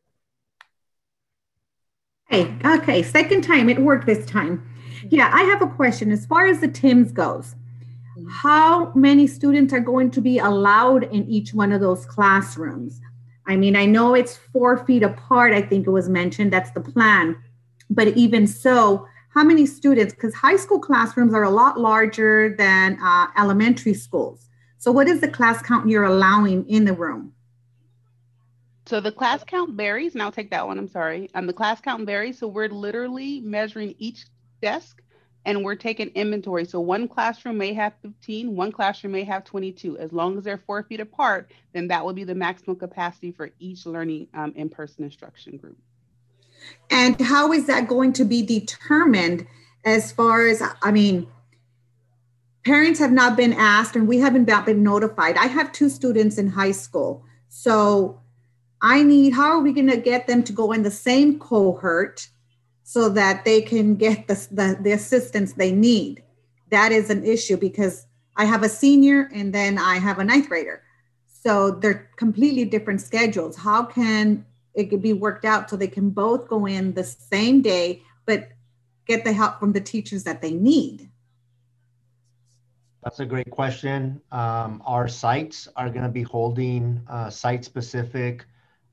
Hey, okay, second time, it worked this time. Yeah, I have a question. As far as the TIMS goes, how many students are going to be allowed in each one of those classrooms? I mean, I know it's 4 feet apart, I think it was mentioned, that's the plan. But even so, how many students? Because high school classrooms are a lot larger than elementary schools. So what is the class count you're allowing in the room? So the class count varies, and I'll take that one, I'm sorry. The class count varies, so we're literally measuring each desk and we're taking inventory. So one classroom may have 15, one classroom may have 22. As long as they're 4 feet apart, then that will be the maximum capacity for each learning in-person instruction group. And how is that going to be determined as far as, I mean, parents have not been asked and we haven't been notified. I have 2 students in high school. So how are we going to get them to go in the same cohort so that they can get the assistance they need? That is an issue because I have a senior and then I have a 9th grader. So they're completely different schedules. How can it be worked out so they can both go in the same day, but get the help from the teachers that they need? That's a great question. Our sites are going to be holding site-specific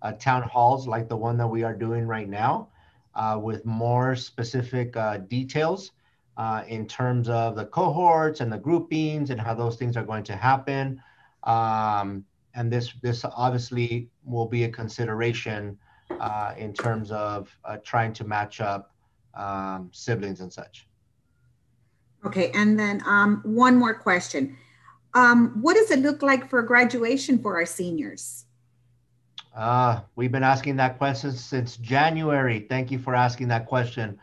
town halls like the one that we are doing right now, with more specific details in terms of the cohorts and the groupings and how those things are going to happen. And this obviously will be a consideration in terms of trying to match up siblings and such. Okay, and then one more question. What does it look like for graduation for our seniors? We've been asking that question since January. Thank you for asking that question.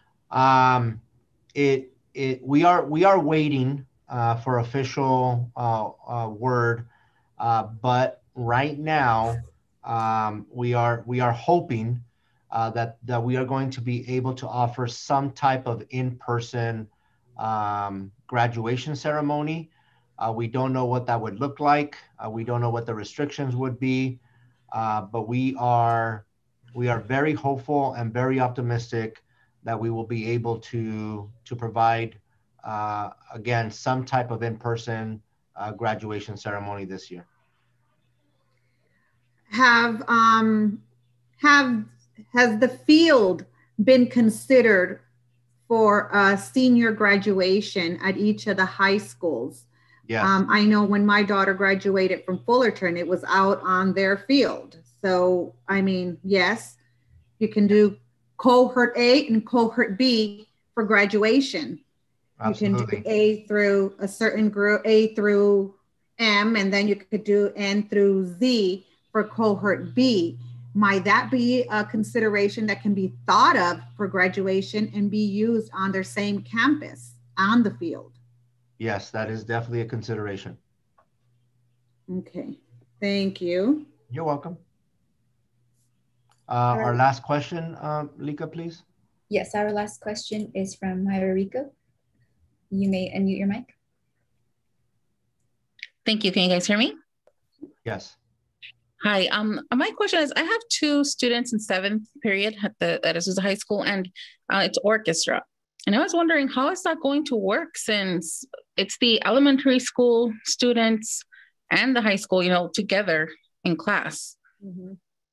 We are waiting for official word, but right now we are hoping that we are going to be able to offer some type of in-person graduation ceremony. We don't know what that would look like. We don't know what the restrictions would be, but we are very hopeful and very optimistic that we will be able to provide again some type of in-person graduation ceremony this year. Has the field been considered for a senior graduation at each of the high schools? Yes. I know when my daughter graduated from Fullerton, it was out on their field. So, I mean, yes, you can do cohort A and cohort B for graduation. Absolutely. You can do A through a certain group, A through M, and then you could do N through Z for cohort B. Might that be a consideration that can be thought of for graduation and be used on their same campus on the field? Yes, that is definitely a consideration. Okay, thank you. You're welcome. Our last question, Lika, please. Yes, our last question is from Myra Rico. You may unmute your mic. Thank you. Can you guys hear me? Yes. Hi. My question is, I have two students in 7th period that is the high school, and it's orchestra. And I was wondering, how is that going to work since it's the elementary school students and the high school, you know, together in class? Mm-hmm.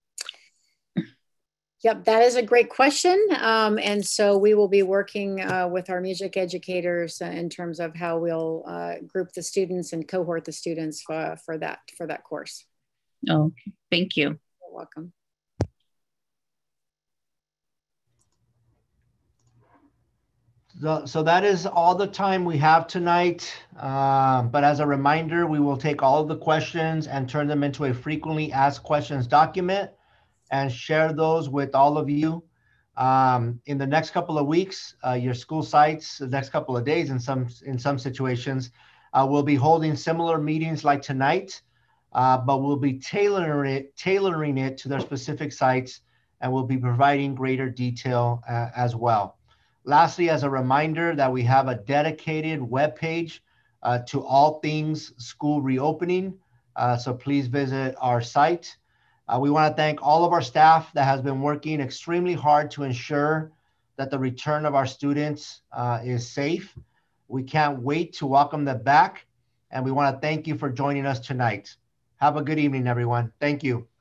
Yep, that is a great question. And so we will be working with our music educators in terms of how we'll group the students and cohort the students for that course. Oh, thank you. You're welcome. So that is all the time we have tonight. But as a reminder, we will take all of the questions and turn them into a frequently asked questions document and share those with all of you. In the next couple of weeks, your school sites, the next couple of days in some situations, will be holding similar meetings like tonight, but we'll be tailoring it to their specific sites, and we'll be providing greater detail as well. Lastly, as a reminder that we have a dedicated webpage to all things school reopening, so please visit our site. We want to thank all of our staff that has been working extremely hard to ensure that the return of our students is safe. We can't wait to welcome them back, and we want to thank you for joining us tonight. Have a good evening, everyone. Thank you.